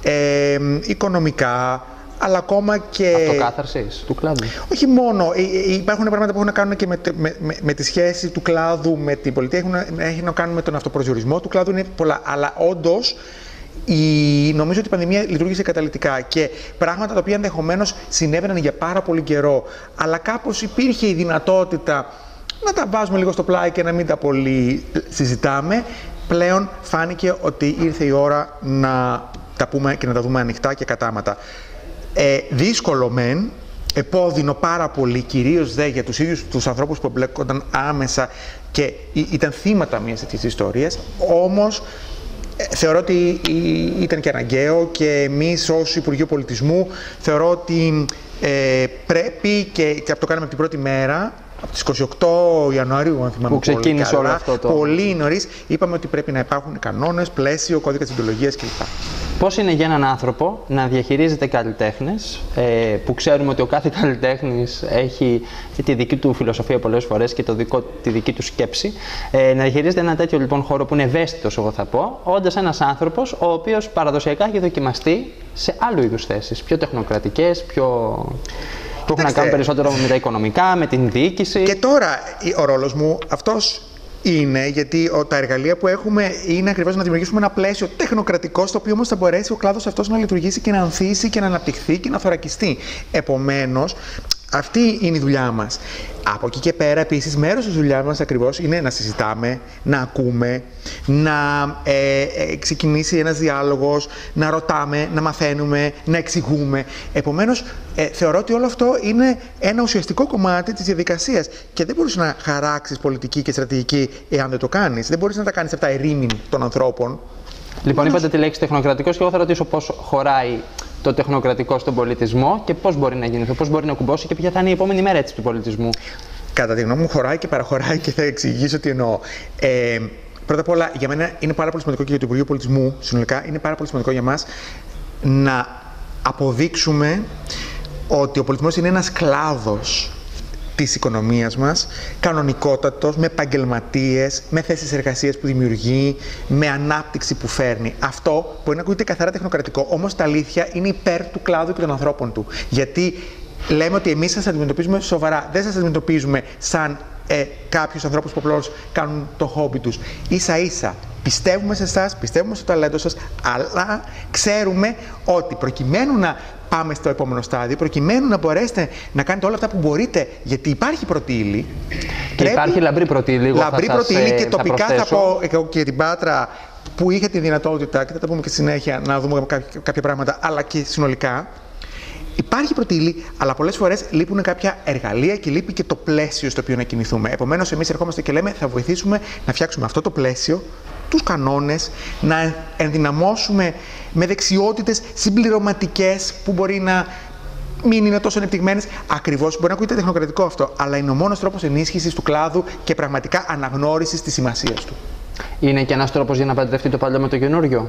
Speaker 4: οικονομικά, αλλά ακόμα και...
Speaker 3: Αυτοκάθαρσης του κλάδου.
Speaker 4: Όχι μόνο. Υπάρχουν πράγματα που έχουν να κάνουν και με τη σχέση του κλάδου με την πολιτεία, έχει να κάνουν με τον αυτοπροσδιορισμό του κλάδου, είναι πολλά. Αλλά όντως, νομίζω ότι η πανδημία λειτουργήσε καταλυτικά και πράγματα τα οποία ενδεχομένως συνέβαιναν για πάρα πολύ καιρό, αλλά κάπως υπήρχε η δυνατότητα να τα βάζουμε λίγο στο πλάι και να μην τα πολύ συζητάμε. Πλέον φάνηκε ότι ήρθε η ώρα να τα πούμε και να τα δούμε ανοιχτά και κατάματα. Δύσκολο μεν, επώδυνο πάρα πολύ, κυρίως δε για τους ίδιους τους ανθρώπους που εμπλέκονταν άμεσα και ήταν θύματα μιας τέτοιας ιστορίας, όμως θεωρώ ότι ήταν και αναγκαίο και εμείς ως Υπουργείο Πολιτισμού θεωρώ ότι πρέπει και αυτό το κάναμε από την πρώτη μέρα, από τις 28 Ιανουαρίου, αν θυμάμαι,
Speaker 3: που ξεκίνησε όλο αυτό το...
Speaker 4: πολύ νωρίς, είπαμε ότι πρέπει να υπάρχουν κανόνες, πλαίσιο, κώδικας δεοντολογίας κλπ.
Speaker 3: Πώς είναι για έναν άνθρωπο να διαχειρίζεται καλλιτέχνες, που ξέρουμε ότι ο κάθε καλλιτέχνης έχει τη δική του φιλοσοφία πολλές φορές και τη δική του σκέψη, να διαχειρίζεται ένα τέτοιο λοιπόν χώρο που είναι ευαίσθητος, εγώ θα πω, όντας ένας άνθρωπος ο οποίος παραδοσιακά έχει δοκιμαστεί σε άλλου είδους θέσεις, πιο τεχνοκρατικές, που έχουν να κάνουν περισσότερο με τα οικονομικά, με την διοίκηση.
Speaker 4: Και τώρα ο ρόλος μου αυτός είναι, γιατί τα εργαλεία που έχουμε είναι ακριβώς να δημιουργήσουμε ένα πλαίσιο τεχνοκρατικό, στο οποίο όμως θα μπορέσει ο κλάδος αυτός να λειτουργήσει και να ανθίσει και να αναπτυχθεί και να θωρακιστεί. Επομένως, αυτή είναι η δουλειά μας. Από εκεί και πέρα, επίσης, μέρος της δουλειάς μας ακριβώς είναι να συζητάμε, να ακούμε, να ξεκινήσει ένας διάλογος, να ρωτάμε, να μαθαίνουμε, να εξηγούμε. Επομένως, θεωρώ ότι όλο αυτό είναι ένα ουσιαστικό κομμάτι της διαδικασίας και δεν μπορείς να χαράξεις πολιτική και στρατηγική εάν δεν το κάνεις. Δεν μπορείς να τα κάνεις αυτά ερήμην των ανθρώπων.
Speaker 3: Λοιπόν, είπατε τη λέξη τεχνοκρατικός και εγώ θα ρωτήσω πώς χωράει το τεχνοκρατικό στον πολιτισμό και πώς μπορεί να γίνει αυτό, πώς μπορεί να κουμπώσει και ποια θα είναι η επόμενη μέρα έτσι του πολιτισμού.
Speaker 4: Κατά τη γνώμη μου, χωράει και παραχωράει και θα εξηγήσω τι εννοώ. Πρώτα απ' όλα, για μένα είναι πάρα πολύ σημαντικό και για το Υπουργείο Πολιτισμού συνολικά, είναι πάρα πολύ σημαντικό για μας να αποδείξουμε ότι ο πολιτισμός είναι ένας κλάδος της οικονομίας μας, κανονικότατος, με επαγγελματίες, με θέσεις εργασίας που δημιουργεί, με ανάπτυξη που φέρνει. Αυτό μπορεί να ακούγεται καθαρά τεχνοκρατικό, όμως τα αλήθεια είναι υπέρ του κλάδου και των ανθρώπων του. Γιατί λέμε ότι εμείς σας αντιμετωπίζουμε σοβαρά, δεν σας αντιμετωπίζουμε σαν κάποιους ανθρώπους που απλώς κάνουν το χόμπι τους. Ίσα-ίσα πιστεύουμε σε εσάς, πιστεύουμε στο ταλέντο σας, αλλά ξέρουμε ότι προκειμένου να πάμε στο επόμενο στάδιο, προκειμένου να μπορέσετε να κάνετε όλα αυτά που μπορείτε, γιατί υπάρχει πρώτη ύλη.
Speaker 3: Και υπάρχει λαμπρή πρώτη ύλη.
Speaker 4: Λαμπρή πρώτη ύλη και τοπικά θα πω και την Πάτρα που είχε τη δυνατότητα, και θα τα πούμε και στη συνέχεια, να δούμε κάποια πράγματα, αλλά και συνολικά. Υπάρχει πρώτη ύλη, αλλά πολλές φορές λείπουν κάποια εργαλεία και λείπει και το πλαίσιο στο οποίο να κινηθούμε. Επομένως, εμείς ερχόμαστε και λέμε θα βοηθήσουμε να φτιάξουμε αυτό το πλαίσιο, τους κανόνες, να ενδυναμώσουμε με δεξιότητες συμπληρωματικές που μπορεί να μην είναι τόσο ανεπτυγμένες. Ακριβώς, μπορεί να ακούγεται τεχνοκρατικό αυτό, αλλά είναι ο μόνος τρόπος ενίσχυσης του κλάδου και πραγματικά αναγνώρισης της σημασίας του.
Speaker 3: Είναι και ένας τρόπος για να παντρευτεί το παλιό με το καινούριο.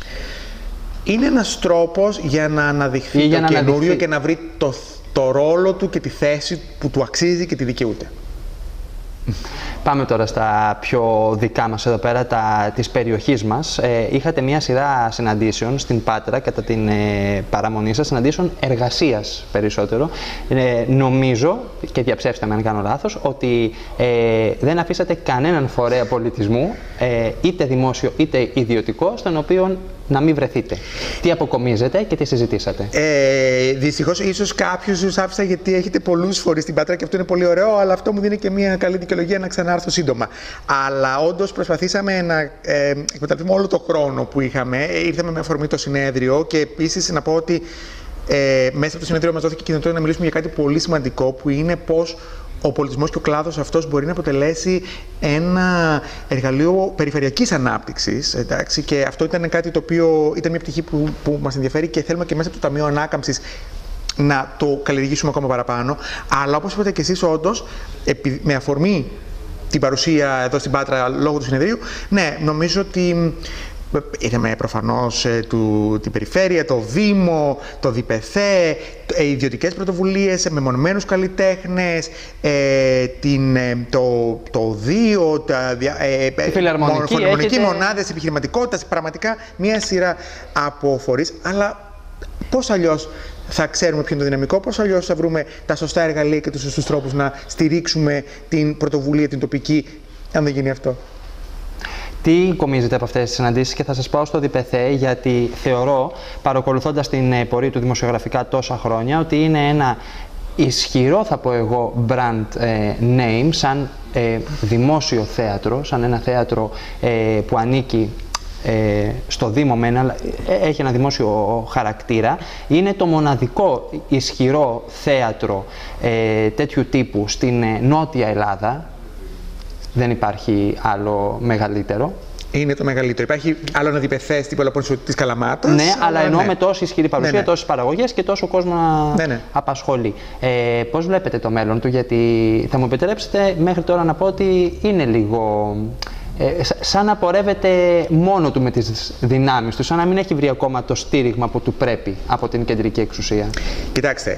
Speaker 4: Είναι ένας τρόπος για να αναδειχθεί το καινούριο και να βρει το ρόλο του και τη θέση που του αξίζει και τη δικαιούται.
Speaker 3: Πάμε τώρα στα πιο δικά μας εδώ πέρα, της περιοχής μας. Είχατε μια σειρά συναντήσεων στην Πάτρα κατά την παραμονή σας, συναντήσεων εργασίας περισσότερο. Νομίζω, και διαψεύστε με αν κάνω λάθος, ότι δεν αφήσατε κανέναν φορέα πολιτισμού, είτε δημόσιο είτε ιδιωτικό, στον οποίο να μην βρεθείτε. Τι αποκομίζετε και τι συζητήσατε?
Speaker 4: Δυστυχώς, ίσως κάποιους τους άφησα γιατί έχετε πολλούς φορείς στην Πάτρα και αυτό είναι πολύ ωραίο, αλλά αυτό μου δίνει και μια καλή δικαιολογία να ξανάρθω σύντομα. Αλλά όντως προσπαθήσαμε να εκμεταλλευτούμε όλο το χρόνο που είχαμε. Ήρθαμε με αφορμή το συνέδριο και επίσης να πω ότι μέσα από το συνέδριο μας δόθηκε η δυνατότητα να μιλήσουμε για κάτι πολύ σημαντικό, που είναι πώς ο πολιτισμός και ο κλάδος αυτός μπορεί να αποτελέσει ένα εργαλείο περιφερειακής ανάπτυξης. Εντάξει, και αυτό ήταν κάτι το οποίο ήταν μια πτυχή που μας ενδιαφέρει και θέλουμε και μέσα από το Ταμείο Ανάκαμψης να το καλλιεργήσουμε ακόμα παραπάνω. Αλλά όπως είπατε και εσείς, όντως, με αφορμή την παρουσία εδώ στην Πάτρα λόγω του συνεδρίου, ναι, νομίζω ότι είδαμε προφανώς την περιφέρεια, το Δήμο, το ΔΙΠΕΘΕ, ιδιωτικές πρωτοβουλίες, μεμονωμένους καλλιτέχνες, το ΟΔΙΟ, φιλαρμονική μονάδες επιχειρηματικότητας, πραγματικά μία σειρά από φορείς. Αλλά πώς αλλιώς θα ξέρουμε ποιο είναι το δυναμικό, πώς αλλιώς θα βρούμε τα σωστά εργαλεία και τους σωστούς τρόπους να στηρίξουμε την πρωτοβουλία, την τοπική, αν δεν γίνει αυτό?
Speaker 3: Τι κομίζετε από αυτές τις συναντήσεις? Και θα σας πάω στο ΔΙΠΕΘΕ, γιατί θεωρώ, παρακολουθώντας την πορεία του δημοσιογραφικά τόσα χρόνια, ότι είναι ένα ισχυρό, θα πω εγώ, brand name, σαν δημόσιο θέατρο, σαν ένα θέατρο που ανήκει στο Δήμο μένα, αλλά έχει ένα δημόσιο χαρακτήρα. Είναι το μοναδικό ισχυρό θέατρο τέτοιου τύπου στην Νότια Ελλάδα. Δεν υπάρχει άλλο μεγαλύτερο. Είναι το μεγαλύτερο. Υπάρχει άλλο ένα ΔΙΠΕΘΕ στην Πελοπόννησο της Καλαμάτας. Ναι, αλλά εννοώ με τόση ισχυρή παρουσία, τόσες παραγωγές και τόσο κόσμο να απασχολεί. Πώς βλέπετε το μέλλον του? Γιατί θα μου επιτρέψετε μέχρι τώρα να πω ότι είναι λίγο σαν να πορεύεται μόνο του με τις δυνάμεις του, σαν να μην έχει βρει ακόμα το στήριγμα που του πρέπει από την κεντρική εξουσία. Κοιτάξτε,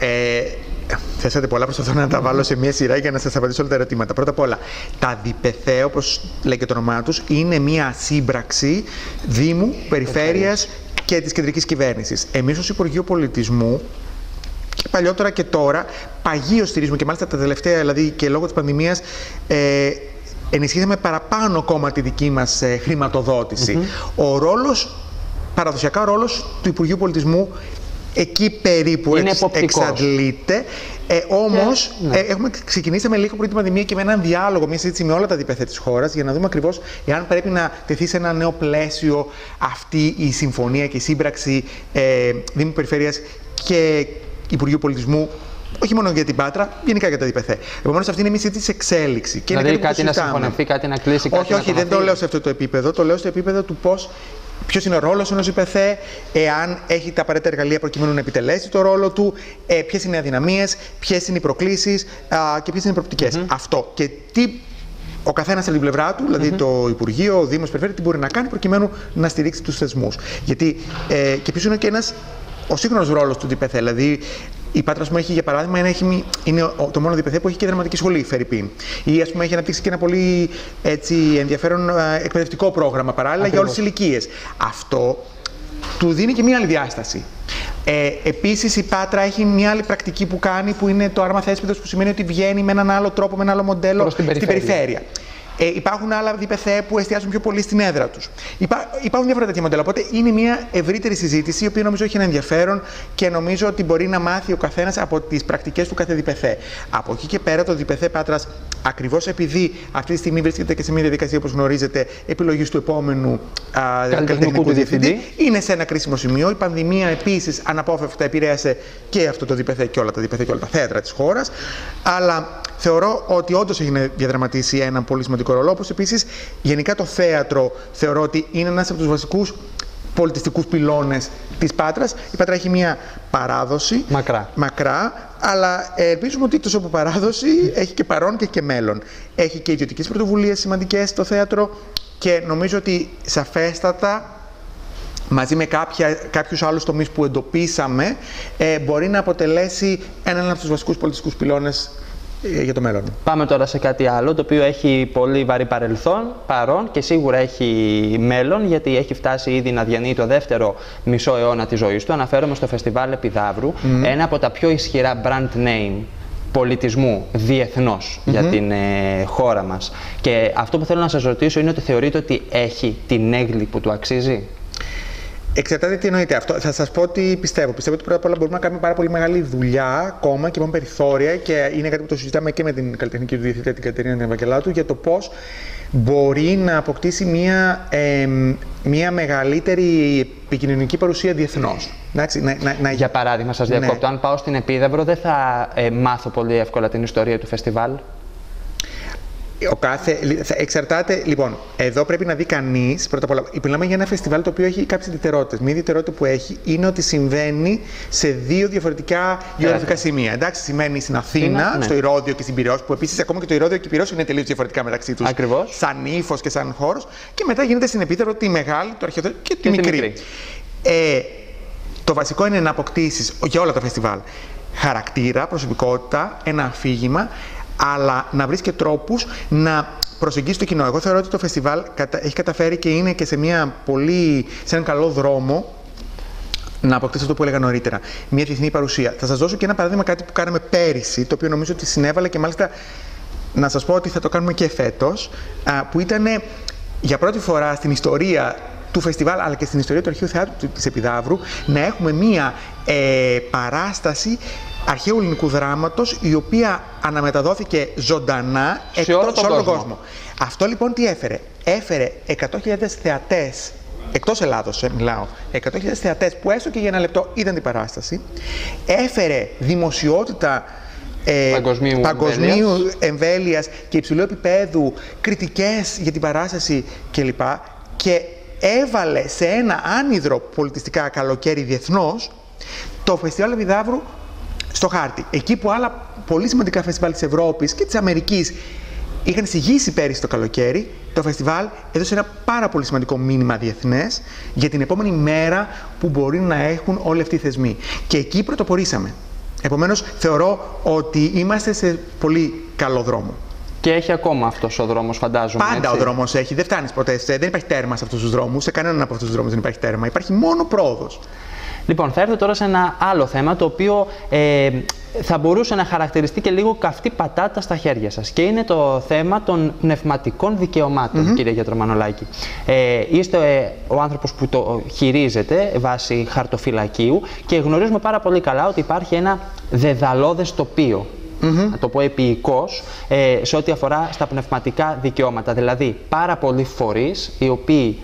Speaker 3: θέσατε πολλά, προσπαθώ να τα βάλω σε μια σειρά για να σας απαντήσω όλα τα ερωτήματα. Πρώτα απ' όλα, τα ΔΙΠΕΘΕ, όπως λέει και το όνομά τους, είναι μια σύμπραξη Δήμου, Περιφέρειας και της κεντρικής κυβέρνησης. Εμείς ως Υπουργείο Πολιτισμού, και παλιότερα και τώρα, παγίως στηρίζουμε, και μάλιστα τα τελευταία, δηλαδή και λόγω της πανδημίας, ενισχύσαμε παραπάνω ακόμα τη δική μας χρηματοδότηση. Ο ρόλος, παραδοσιακά ο ρόλος του Υπουργείου Πολιτισμού εκεί περίπου εξαντλείται. Όμως, έχουμε ξεκινήσαμε λίγο πριν την πανδημία και με έναν διάλογο, μια συζήτηση με όλα τα ΔΙΠΕΘΕ της χώρας, για να δούμε ακριβώς εάν πρέπει να τεθεί σε ένα νέο πλαίσιο αυτή η συμφωνία και η σύμπραξη Δήμου, Περιφέρειας και Υπουργείου Πολιτισμού. Όχι μόνο για την Πάτρα, γενικά για τα ΔΙΠΕΘΕ. Επομένως, αυτή είναι μια συζήτηση εξέλιξη. Και δηλαδή, κάτι να συμφωνηθεί, κάτι να κλείσει, κάτι να δεν το λέω σε αυτό το επίπεδο. Το λέω στο επίπεδο του ποιος είναι ο ρόλος ενός ΔΙΠΕΘΕ, εάν έχει τα απαραίτητα εργαλεία προκειμένου να επιτελέσει το ρόλο του, ποιες είναι οι αδυναμίες, ποιες είναι οι προκλήσεις και ποιες είναι οι προοπτικές. Αυτό. Και τι ο καθένας από την πλευρά του, δηλαδή το Υπουργείο, ο Δήμος, Περιφέρεια, τι μπορεί να κάνει προκειμένου να στηρίξει τους θεσμούς. Γιατί και ποιος είναι και ο σύγχρονος ρόλος του ΔΙΠΕΘΕ. Δηλαδή, η Πάτρα, ας πούμε, έχει, για παράδειγμα, είναι το μόνο ΔΙΠΕΘΕ που έχει και δραματική σχολή, Φερρυπίν. Ή, ας πούμε, έχει αναπτύξει και ένα πολύ ενδιαφέρον εκπαιδευτικό πρόγραμμα παράλληλα για όλες τις ηλικίες. Αυτό του δίνει και μία άλλη διάσταση. Επίσης, η Πάτρα έχει μια άλλη πρακτική που κάνει, που είναι το άρμα θέσπιτος, που σημαίνει ότι βγαίνει με έναν άλλο τρόπο, με ένα άλλο μοντέλο στην περιφέρεια. Υπάρχουν άλλα ΔΙΠΕΘΕ που εστιάζουν πιο πολύ στην έδρα τους. Υπάρχουν διάφορα τέτοια μοντέλα. Οπότε είναι μια ευρύτερη συζήτηση, η οποία νομίζω έχει ένα ενδιαφέρον και νομίζω ότι μπορεί να μάθει ο καθένας από τις πρακτικές του κάθε ΔΙΠΕΘΕ. Από εκεί και πέρα, το ΔΙΠΕΘΕ Πάτρας, ακριβώς επειδή αυτή τη στιγμή βρίσκεται και σε μια διαδικασία, όπως γνωρίζετε, επιλογής του επόμενου καλλιτεχνικού διευθυντή, είναι σε ένα κρίσιμο σημείο. Η πανδημία επίσης αναπόφευκτα επηρέασε και αυτό το ΔΙΠΕΘΕ και όλα τα ΔΙΠΕΘΕ και όλα τα θέατρα της χώρας. Αλλά θεωρώ ότι όντως έχει διαδραματίσει έναν πολύ σημαντικό ρόλο. Όπως επίσης, γενικά το θέατρο θεωρώ ότι είναι ένας από τους βασικούς πολιτιστικούς πυλώνες της Πάτρας. Η Πάτρα έχει μια παράδοση μακρά, αλλά ελπίζουμε ότι εκτός από παράδοση έχει και παρόν και έχει και μέλλον. Έχει και ιδιωτικές πρωτοβουλίες σημαντικές στο θέατρο και νομίζω ότι σαφέστατα, μαζί με κάποιους άλλους τομείς που εντοπίσαμε, μπορεί να αποτελέσει έναν από τους βασικούς πολιτιστικούς πυλώνες
Speaker 4: για το μέλλον.
Speaker 3: Πάμε τώρα σε κάτι άλλο, το οποίο έχει πολύ βαρύ παρόν και σίγουρα έχει μέλλον, γιατί έχει φτάσει ήδη να διανύει το δεύτερο μισό αιώνα της ζωής του. Αναφέρομαι στο Φεστιβάλ Επιδαύρου, ένα από τα πιο ισχυρά brand name πολιτισμού διεθνώς για την χώρα μας. Και αυτό που θέλω να σας ρωτήσω είναι ότι θεωρείτε ότι έχει την έγκλη που του αξίζει?
Speaker 4: Εξαρτάται τι εννοείται αυτό. Θα σας πω τι πιστεύω. Πιστεύω ότι πρώτα απ' όλα μπορούμε να κάνουμε πάρα πολύ μεγάλη δουλειά ακόμα και με περιθώρια, και είναι κάτι που το συζητάμε και με την καλλιτεχνική του διευθύντρια, την Κατερίνα Ευαγγελάτου, για το πώς μπορεί να αποκτήσει μια μεγαλύτερη επικοινωνική παρουσία διεθνώς.
Speaker 3: Για παράδειγμα, σας διακόπτω, αν πάω στην Επίδαυρο, δεν θα μάθω πολύ εύκολα την ιστορία του φεστιβάλ?
Speaker 4: Εξαρτάται. Λοιπόν, εδώ πρέπει να δει κανείς, πρώτα απ' όλα, μιλάμε για ένα φεστιβάλ το οποίο έχει κάποιες ιδιαιτερότητες. Μία ιδιαιτερότητα που έχει είναι ότι συμβαίνει σε δύο διαφορετικά γεωγραφικά σημεία. Εντάξει, σημαίνει στην Αθήνα, στο Ηρώδειο και στην Πειραιώς, που επίσης ακόμα και το Ηρώδειο και η Πειραιώς είναι τελείως διαφορετικά μεταξύ τους.
Speaker 3: Ακριβώς.
Speaker 4: Σαν ύφος και σαν χώρος. Και μετά γίνεται στην Επίδαυρο τη μεγάλη, το αρχαιότερο και τη μικρή. Το βασικό είναι να αποκτήσεις για όλα τα φεστιβάλ χαρακτήρα, προσωπικότητα, ένα αφήγημα, αλλά να βρεις και τρόπους να προσεγγίσεις το κοινό. Εγώ θεωρώ ότι το φεστιβάλ έχει καταφέρει και είναι και σε έναν καλό δρόμο να αποκτήσει αυτό που έλεγα νωρίτερα. Μια διεθνή παρουσία. Θα σας δώσω και ένα παράδειγμα, κάτι που κάναμε πέρυσι, το οποίο νομίζω ότι συνέβαλε, και μάλιστα να σας πω ότι θα το κάνουμε και φέτος, που ήταν για πρώτη φορά στην ιστορία του φεστιβάλ, αλλά και στην ιστορία του Αρχαίου Θεάτρου της Επιδαύρου, να έχουμε μία παράσταση αρχαίου ελληνικού δράματος, η οποία αναμεταδόθηκε ζωντανά σε όλο τον κόσμο. Αυτό λοιπόν τι έφερε? Έφερε 100.000 θεατές, εκτός Ελλάδος μιλάω, 100.000 θεατές που έστω και για ένα λεπτό είδαν την παράσταση. Έφερε δημοσιότητα παγκοσμίου εμβέλειας και υψηλού επίπεδου, κριτικές για την παράσταση κλπ. Και έβαλε σε ένα άνυδρο πολιτιστικά καλοκαίρι διεθνώς το Φεστιβάλ Επιδαύρου στο χάρτη. Εκεί που άλλα πολύ σημαντικά φεστιβάλ της Ευρώπης και της Αμερικής είχαν συγγύσει πέρυσι το καλοκαίρι, το φεστιβάλ έδωσε ένα πάρα πολύ σημαντικό μήνυμα διεθνές για την επόμενη μέρα που μπορεί να έχουν όλοι αυτοί οι θεσμοί. Και εκεί πρωτοπορήσαμε. Επομένως, θεωρώ ότι είμαστε σε πολύ καλό δρόμο.
Speaker 3: Και έχει ακόμα αυτός ο δρόμος, φαντάζομαι.
Speaker 4: Πάντα ο δρόμος έχει, δεν φτάνεις ποτέ. Δεν υπάρχει τέρμα σε αυτούς τους δρόμους. Σε κανέναν από αυτούς τους δρόμους δεν υπάρχει τέρμα. Υπάρχει μόνο πρόοδος.
Speaker 3: Λοιπόν, θα έρθω τώρα σε ένα άλλο θέμα, το οποίο θα μπορούσε να χαρακτηριστεί και λίγο καυτή πατάτα στα χέρια σας. Και είναι το θέμα των πνευματικών δικαιωμάτων, κύριε Γιατρομανολάκη. Είστε ο άνθρωπος που το χειρίζεται βάσει χαρτοφυλακίου και γνωρίζουμε πάρα πολύ καλά ότι υπάρχει ένα δεδαλώδες τοπίο, να το πω επίοικος, σε ό,τι αφορά στα πνευματικά δικαιώματα. Δηλαδή, πάρα πολλοί φορείς οι οποίοι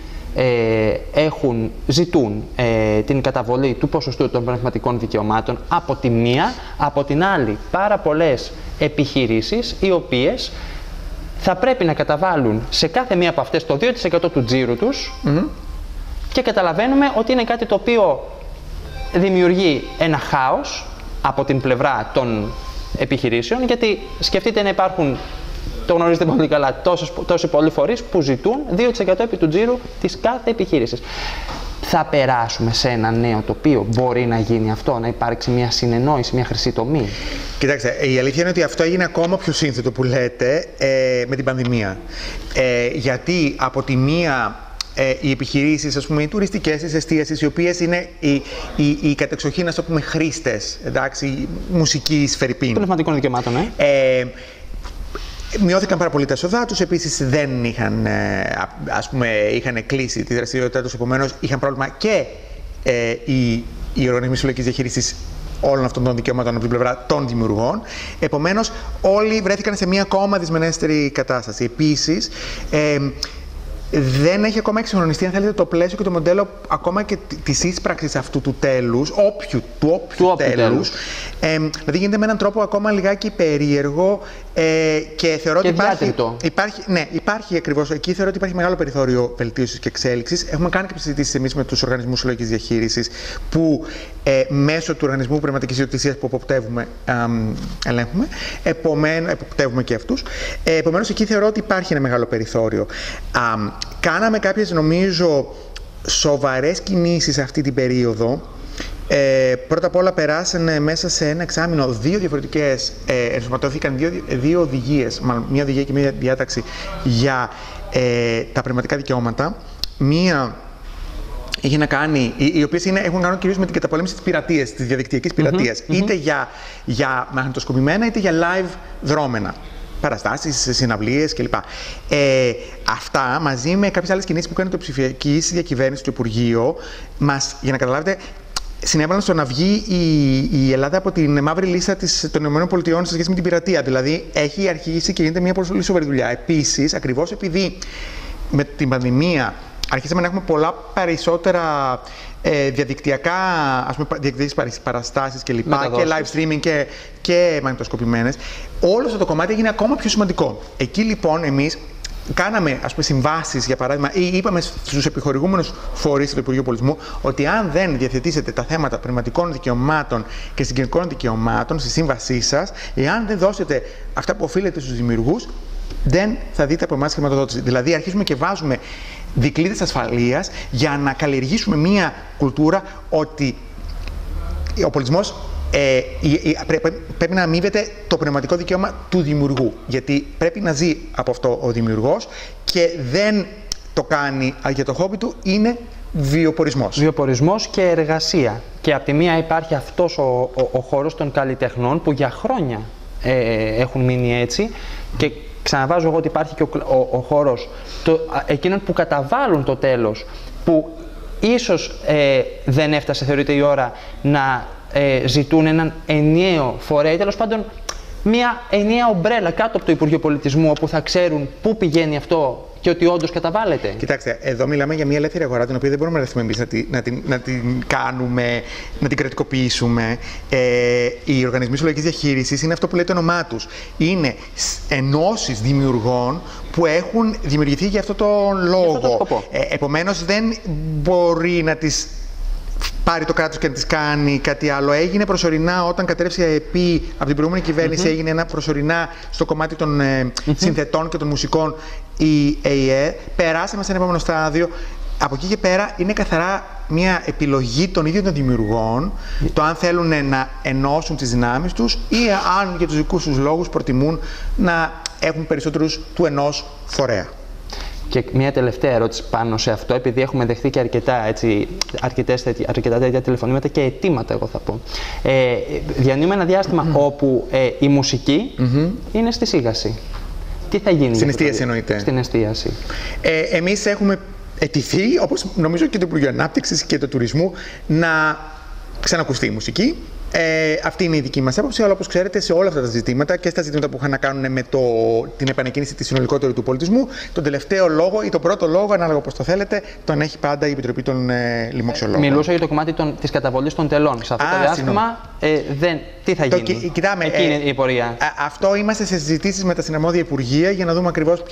Speaker 3: ζητούν την καταβολή του ποσοστού των πνευματικών δικαιωμάτων από τη μία, από την άλλη πάρα πολλές επιχειρήσεις οι οποίες θα πρέπει να καταβάλουν σε κάθε μία από αυτές το 2% του τζίρου τους, και καταλαβαίνουμε ότι είναι κάτι το οποίο δημιουργεί ένα χάος από την πλευρά των επιχειρήσεων, γιατί σκεφτείτε να υπάρχουν, το γνωρίζετε πολύ καλά, τόσοι πολλοί φορείς που ζητούν 2% επί του τζίρου της κάθε επιχείρησης. Θα περάσουμε σε ένα νέο τοπίο? Μπορεί να γίνει αυτό, να υπάρξει μια συνεννόηση, μια χρυσή τομή?
Speaker 4: Κοιτάξτε, η αλήθεια είναι ότι αυτό έγινε ακόμα πιο σύνθετο που λέτε με την πανδημία. Γιατί από τη μία οι επιχειρήσεις, ας πούμε, οι τουριστικές, τις εστίασεις, οι οποίες είναι οι κατεξοχήν, ας το πούμε, χρήστες, εντάξει, μουσικής, φερρυπίν.
Speaker 3: Πνευματικών δικαιωμάτων,
Speaker 4: μειώθηκαν πάρα πολύ τα έσοδά τους, επίσης δεν είχαν, είχαν κλείσει τη δραστηριότητά τους, επομένως είχαν πρόβλημα και οι οργανισμοί συλλογικής διαχείρισης όλων αυτών των δικαιωμάτων από την πλευρά των δημιουργών. Επομένως, όλοι βρέθηκαν σε μια ακόμα δυσμενέστερη κατάσταση. Επίσης, δεν έχει ακόμα εξυγχρονιστεί, αν θέλετε, το πλαίσιο και το μοντέλο ακόμα και της ίσπραξης αυτού του τέλους, όποιου τέλους. Δηλαδή γίνεται με έναν τρόπο ακόμα λιγάκι περίεργο και θεωρώ ότι υπάρχει ακριβώς εκεί, θεωρώ ότι υπάρχει μεγάλο περιθώριο βελτίωσης και εξέλιξης. Έχουμε κάνει και συζητήσεις εμείς με τους οργανισμούς συλλογικής διαχείρισης που μέσω του οργανισμού πνευματικής ιδιοκτησίας που αποπτεύουμε, ελέγχουμε, αποπτεύουμε και αυτούς. Επομένως, εκεί θεωρώ ότι υπάρχει ένα μεγάλο περιθώριο. Κάναμε κάποιες, νομίζω, σοβαρές κινήσεις αυτή την περίοδο Πρώτα απ' όλα περάσανε μέσα σε ένα εξάμηνο δύο διαφορετικές, ενσωματώθηκαν δύο οδηγίες, μάλλον μια οδηγία και μια διάταξη για τα πνευματικά δικαιώματα. Μία έχει να κάνει, οι οποίες έχουν να κάνουν κυρίως με την καταπολέμηση της πειρατείας, της διαδικτυακής πειρατείας, είτε για μαγνητοσκοπημένα είτε για live δρόμενα. Παραστάσεις, συναυλίες κλπ. Αυτά μαζί με κάποιες άλλες κινήσεις που κάνει το ψηφιακής διακυβέρνηση του Υπουργείο, για να καταλάβετε, συνέβαλαν στο να βγει η Ελλάδα από την μαύρη λίστα των ΗΠΑ σε σχέση με την πειρατεία. Δηλαδή, έχει αρχίσει και γίνεται μια πολύ σοβαρή δουλειά. Επίσης, ακριβώς επειδή με την πανδημία αρχίσαμε να έχουμε πολλά περισσότερα διαδικτυακά, ας πούμε, διαδικτυακές παραστάσεις και λοιπά, και live streaming και μαγνητοσκοπημένες, όλο αυτό το κομμάτι έγινε ακόμα πιο σημαντικό. Εκεί λοιπόν εμείς κάναμε, ας πούμε, συμβάσεις, για παράδειγμα, ή είπαμε στους επιχορηγούμενους φορείς του Υπουργείου Πολιτισμού ότι αν δεν διαθετήσετε τα θέματα πνευματικών δικαιωμάτων και συγγενικών δικαιωμάτων στη σύμβασή σας, εάν δεν δώσετε αυτά που οφείλετε στους δημιουργούς, δεν θα δείτε από εμάς χρηματοδότηση. Δηλαδή, αρχίζουμε και βάζουμε δικλείδες ασφαλείας για να καλλιεργήσουμε μία κουλτούρα ότι ο πολιτισμός πρέπει να αμείβεται το πνευματικό δικαίωμα του δημιουργού. Γιατί πρέπει να ζει από αυτό ο δημιουργός και δεν το κάνει για το χόμπι του, είναι βιοπορισμός.
Speaker 3: Βιοπορισμός και εργασία. Και από τη μία υπάρχει αυτός ο χώρος των καλλιτεχνών που για χρόνια έχουν μείνει έτσι. Και ξαναβάζω εγώ ότι υπάρχει και ο χώρος εκείνων που καταβάλουν το τέλος, που ίσως δεν έφτασε, θεωρείται, η ώρα να ζητούν έναν ενιαίο φορέα, τέλος πάντων μια ενιαία ομπρέλα κάτω από το Υπουργείο Πολιτισμού, όπου θα ξέρουν πού πηγαίνει αυτό και ότι όντως καταβάλλεται.
Speaker 4: Κοιτάξτε, εδώ μιλάμε για μια ελεύθερη αγορά, την οποία δεν μπορούμε να έρθουμε εμείς να την κάνουμε, να την κρατικοποιήσουμε. Οι οργανισμοί συλλογικής διαχείρισης είναι αυτό που λέει το όνομά τους. Είναι ενώσεις δημιουργών που έχουν δημιουργηθεί για αυτό το λόγο. Επομένως, δεν μπορεί να τις πάρει το κράτος και να τις κάνει κάτι άλλο. Έγινε προσωρινά όταν κατέρευσε η ΑΕΠ από την προηγούμενη κυβέρνηση, έγινε ένα προσωρινά στο κομμάτι των συνθετών και των μουσικών η ΑΕΕ. Περάσαμε σε ένα επόμενο στάδιο. Από εκεί και πέρα είναι καθαρά μια επιλογή των ίδιων των δημιουργών, το αν θέλουν να ενώσουν τις δυνάμεις τους ή αν για τους δικούς τους λόγους προτιμούν να έχουν περισσότερους του ενός φορέα.
Speaker 3: Και μια τελευταία ερώτηση πάνω σε αυτό, επειδή έχουμε δεχτεί και αρκετά τέτοια τηλεφωνήματα και αιτήματα, εγώ θα πω. Διανύουμε ένα διάστημα όπου η μουσική είναι στη σίγαση. Τι θα γίνει?
Speaker 4: Στην εστίαση εννοείται.
Speaker 3: Στην εστίαση.
Speaker 4: Εμείς έχουμε αιτηθεί, όπως νομίζω και το Υπουργείο Ανάπτυξης και του Τουρισμού, να ξανακουστεί η μουσική. Αυτή είναι η δική μας άποψη, αλλά όπως ξέρετε, σε όλα αυτά τα ζητήματα και στα ζητήματα που είχαν να κάνουν με την επανεκκίνηση τη συνολικότερη του πολιτισμού, τον τελευταίο λόγο ή τον πρώτο λόγο, ανάλογα πώς το θέλετε, τον έχει πάντα η Επιτροπή των Λοιμοξιολόγων.
Speaker 3: Μιλούσα για το κομμάτι της καταβολής των τελών. Σε αυτό το διάστημα, τι θα γίνει?
Speaker 4: Κοιτάμε,
Speaker 3: εκεί είναι η πορεία.
Speaker 4: Αυτό είμαστε σε συζητήσεις με τα συναρμόδια υπουργεία για να δούμε ακριβώς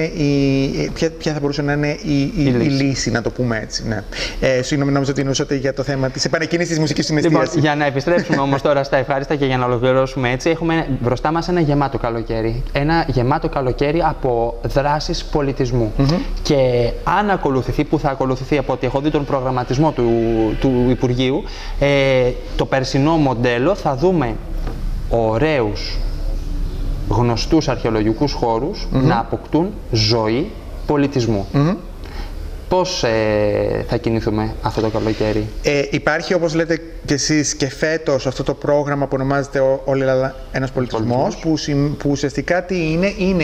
Speaker 4: ποια θα μπορούσε να είναι η λύση, να το πούμε έτσι. Ναι. Συγγνώμη, νόμιζα ότι εννοούσατε για το θέμα της επανεκκίνησης της μουσικής στην εστίαση.
Speaker 3: Λοιπόν, για να επιστρέψουμε όμως τώρα στα ευχάριστα και για να ολοκληρώσουμε έτσι, έχουμε μπροστά μας ένα γεμάτο καλοκαίρι. Ένα γεμάτο καλοκαίρι από δράσεις πολιτισμού. Και αν ακολουθηθεί, που θα ακολουθηθεί από ό,τι έχω δει τον προγραμματισμό του Υπουργείου, το περσινό μοντέλο, θα δούμε ωραίους, γνωστούς αρχαιολογικούς χώρους να αποκτούν ζωή πολιτισμού. Πώς θα κινηθούμε αυτό το καλοκαίρι?
Speaker 4: Υπάρχει, όπως λέτε και εσείς, και φέτος αυτό το πρόγραμμα που ονομάζεται «Όλη η Ελλάδα ένας πολιτισμός», που ουσιαστικά τι είναι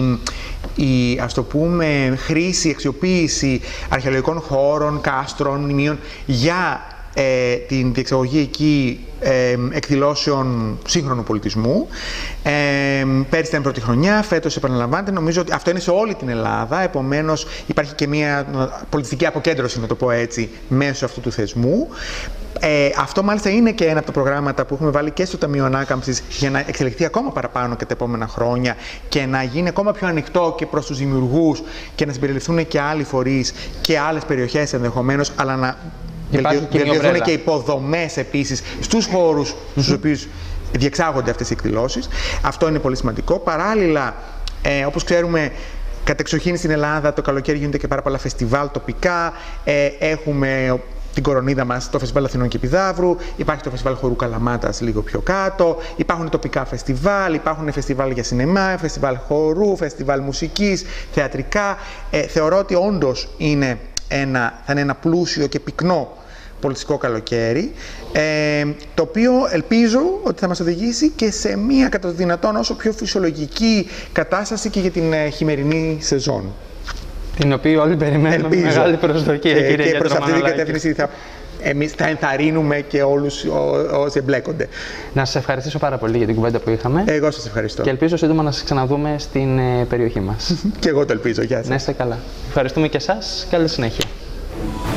Speaker 4: η ας το πούμε χρήση, αξιοποίηση αρχαιολογικών χώρων, κάστρων, μνημείων για την διεξαγωγή εκεί εκδηλώσεων σύγχρονου πολιτισμού. Πέρυσι ήταν πρώτη χρονιά, φέτος επαναλαμβάνεται. Νομίζω ότι αυτό είναι σε όλη την Ελλάδα. Επομένως, υπάρχει και μια πολιτιστική αποκέντρωση, να το πω έτσι, μέσω αυτού του θεσμού. Αυτό μάλιστα είναι και ένα από τα προγράμματα που έχουμε βάλει και στο Ταμείο Ανάκαμψης για να εξελιχθεί ακόμα παραπάνω και τα επόμενα χρόνια και να γίνει ακόμα πιο ανοιχτό και προς τους δημιουργούς και να συμπεριληφθούν και άλλοι φορείς και άλλες περιοχές ενδεχομένως, αλλά να βελτιωθούν και υποδομές επίσης στους χώρους στους οποίους διεξάγονται αυτές οι εκδηλώσεις. Αυτό είναι πολύ σημαντικό. Παράλληλα, όπως ξέρουμε, κατεξοχήν στην Ελλάδα το καλοκαίρι γίνονται και πάρα πολλά φεστιβάλ τοπικά. Έχουμε την κορονίδα μας, το Φεστιβάλ Αθηνών και Επιδαύρου, υπάρχει το Φεστιβάλ Χορού Καλαμάτας λίγο πιο κάτω, υπάρχουν τοπικά φεστιβάλ, υπάρχουν φεστιβάλ για σινεμά, φεστιβάλ χορού, φεστιβάλ μουσικής, θεατρικά. Θεωρώ ότι όντως θα είναι ένα πλούσιο και πυκνό πολιτιστικό καλοκαίρι, το οποίο ελπίζω ότι θα μας οδηγήσει και σε μία κατά το δυνατόν όσο πιο φυσιολογική κατάσταση και για την χειμερινή σεζόν.
Speaker 3: Την οποία όλοι περιμένουμε με μεγάλη προσδοκία, κύριε
Speaker 4: και προς αυτή την κατεύθυνση εμείς θα ενθαρρύνουμε και όλους όσοι εμπλέκονται.
Speaker 3: Να σας ευχαριστήσω πάρα πολύ για την κουβέντα που είχαμε.
Speaker 4: Εγώ σας ευχαριστώ.
Speaker 3: Και ελπίζω σύντομα να σας ξαναδούμε στην περιοχή μας.
Speaker 4: Και εγώ το ελπίζω. Γεια σας.
Speaker 3: Να είστε καλά. Ευχαριστούμε και εσάς. Καλή συνέχεια.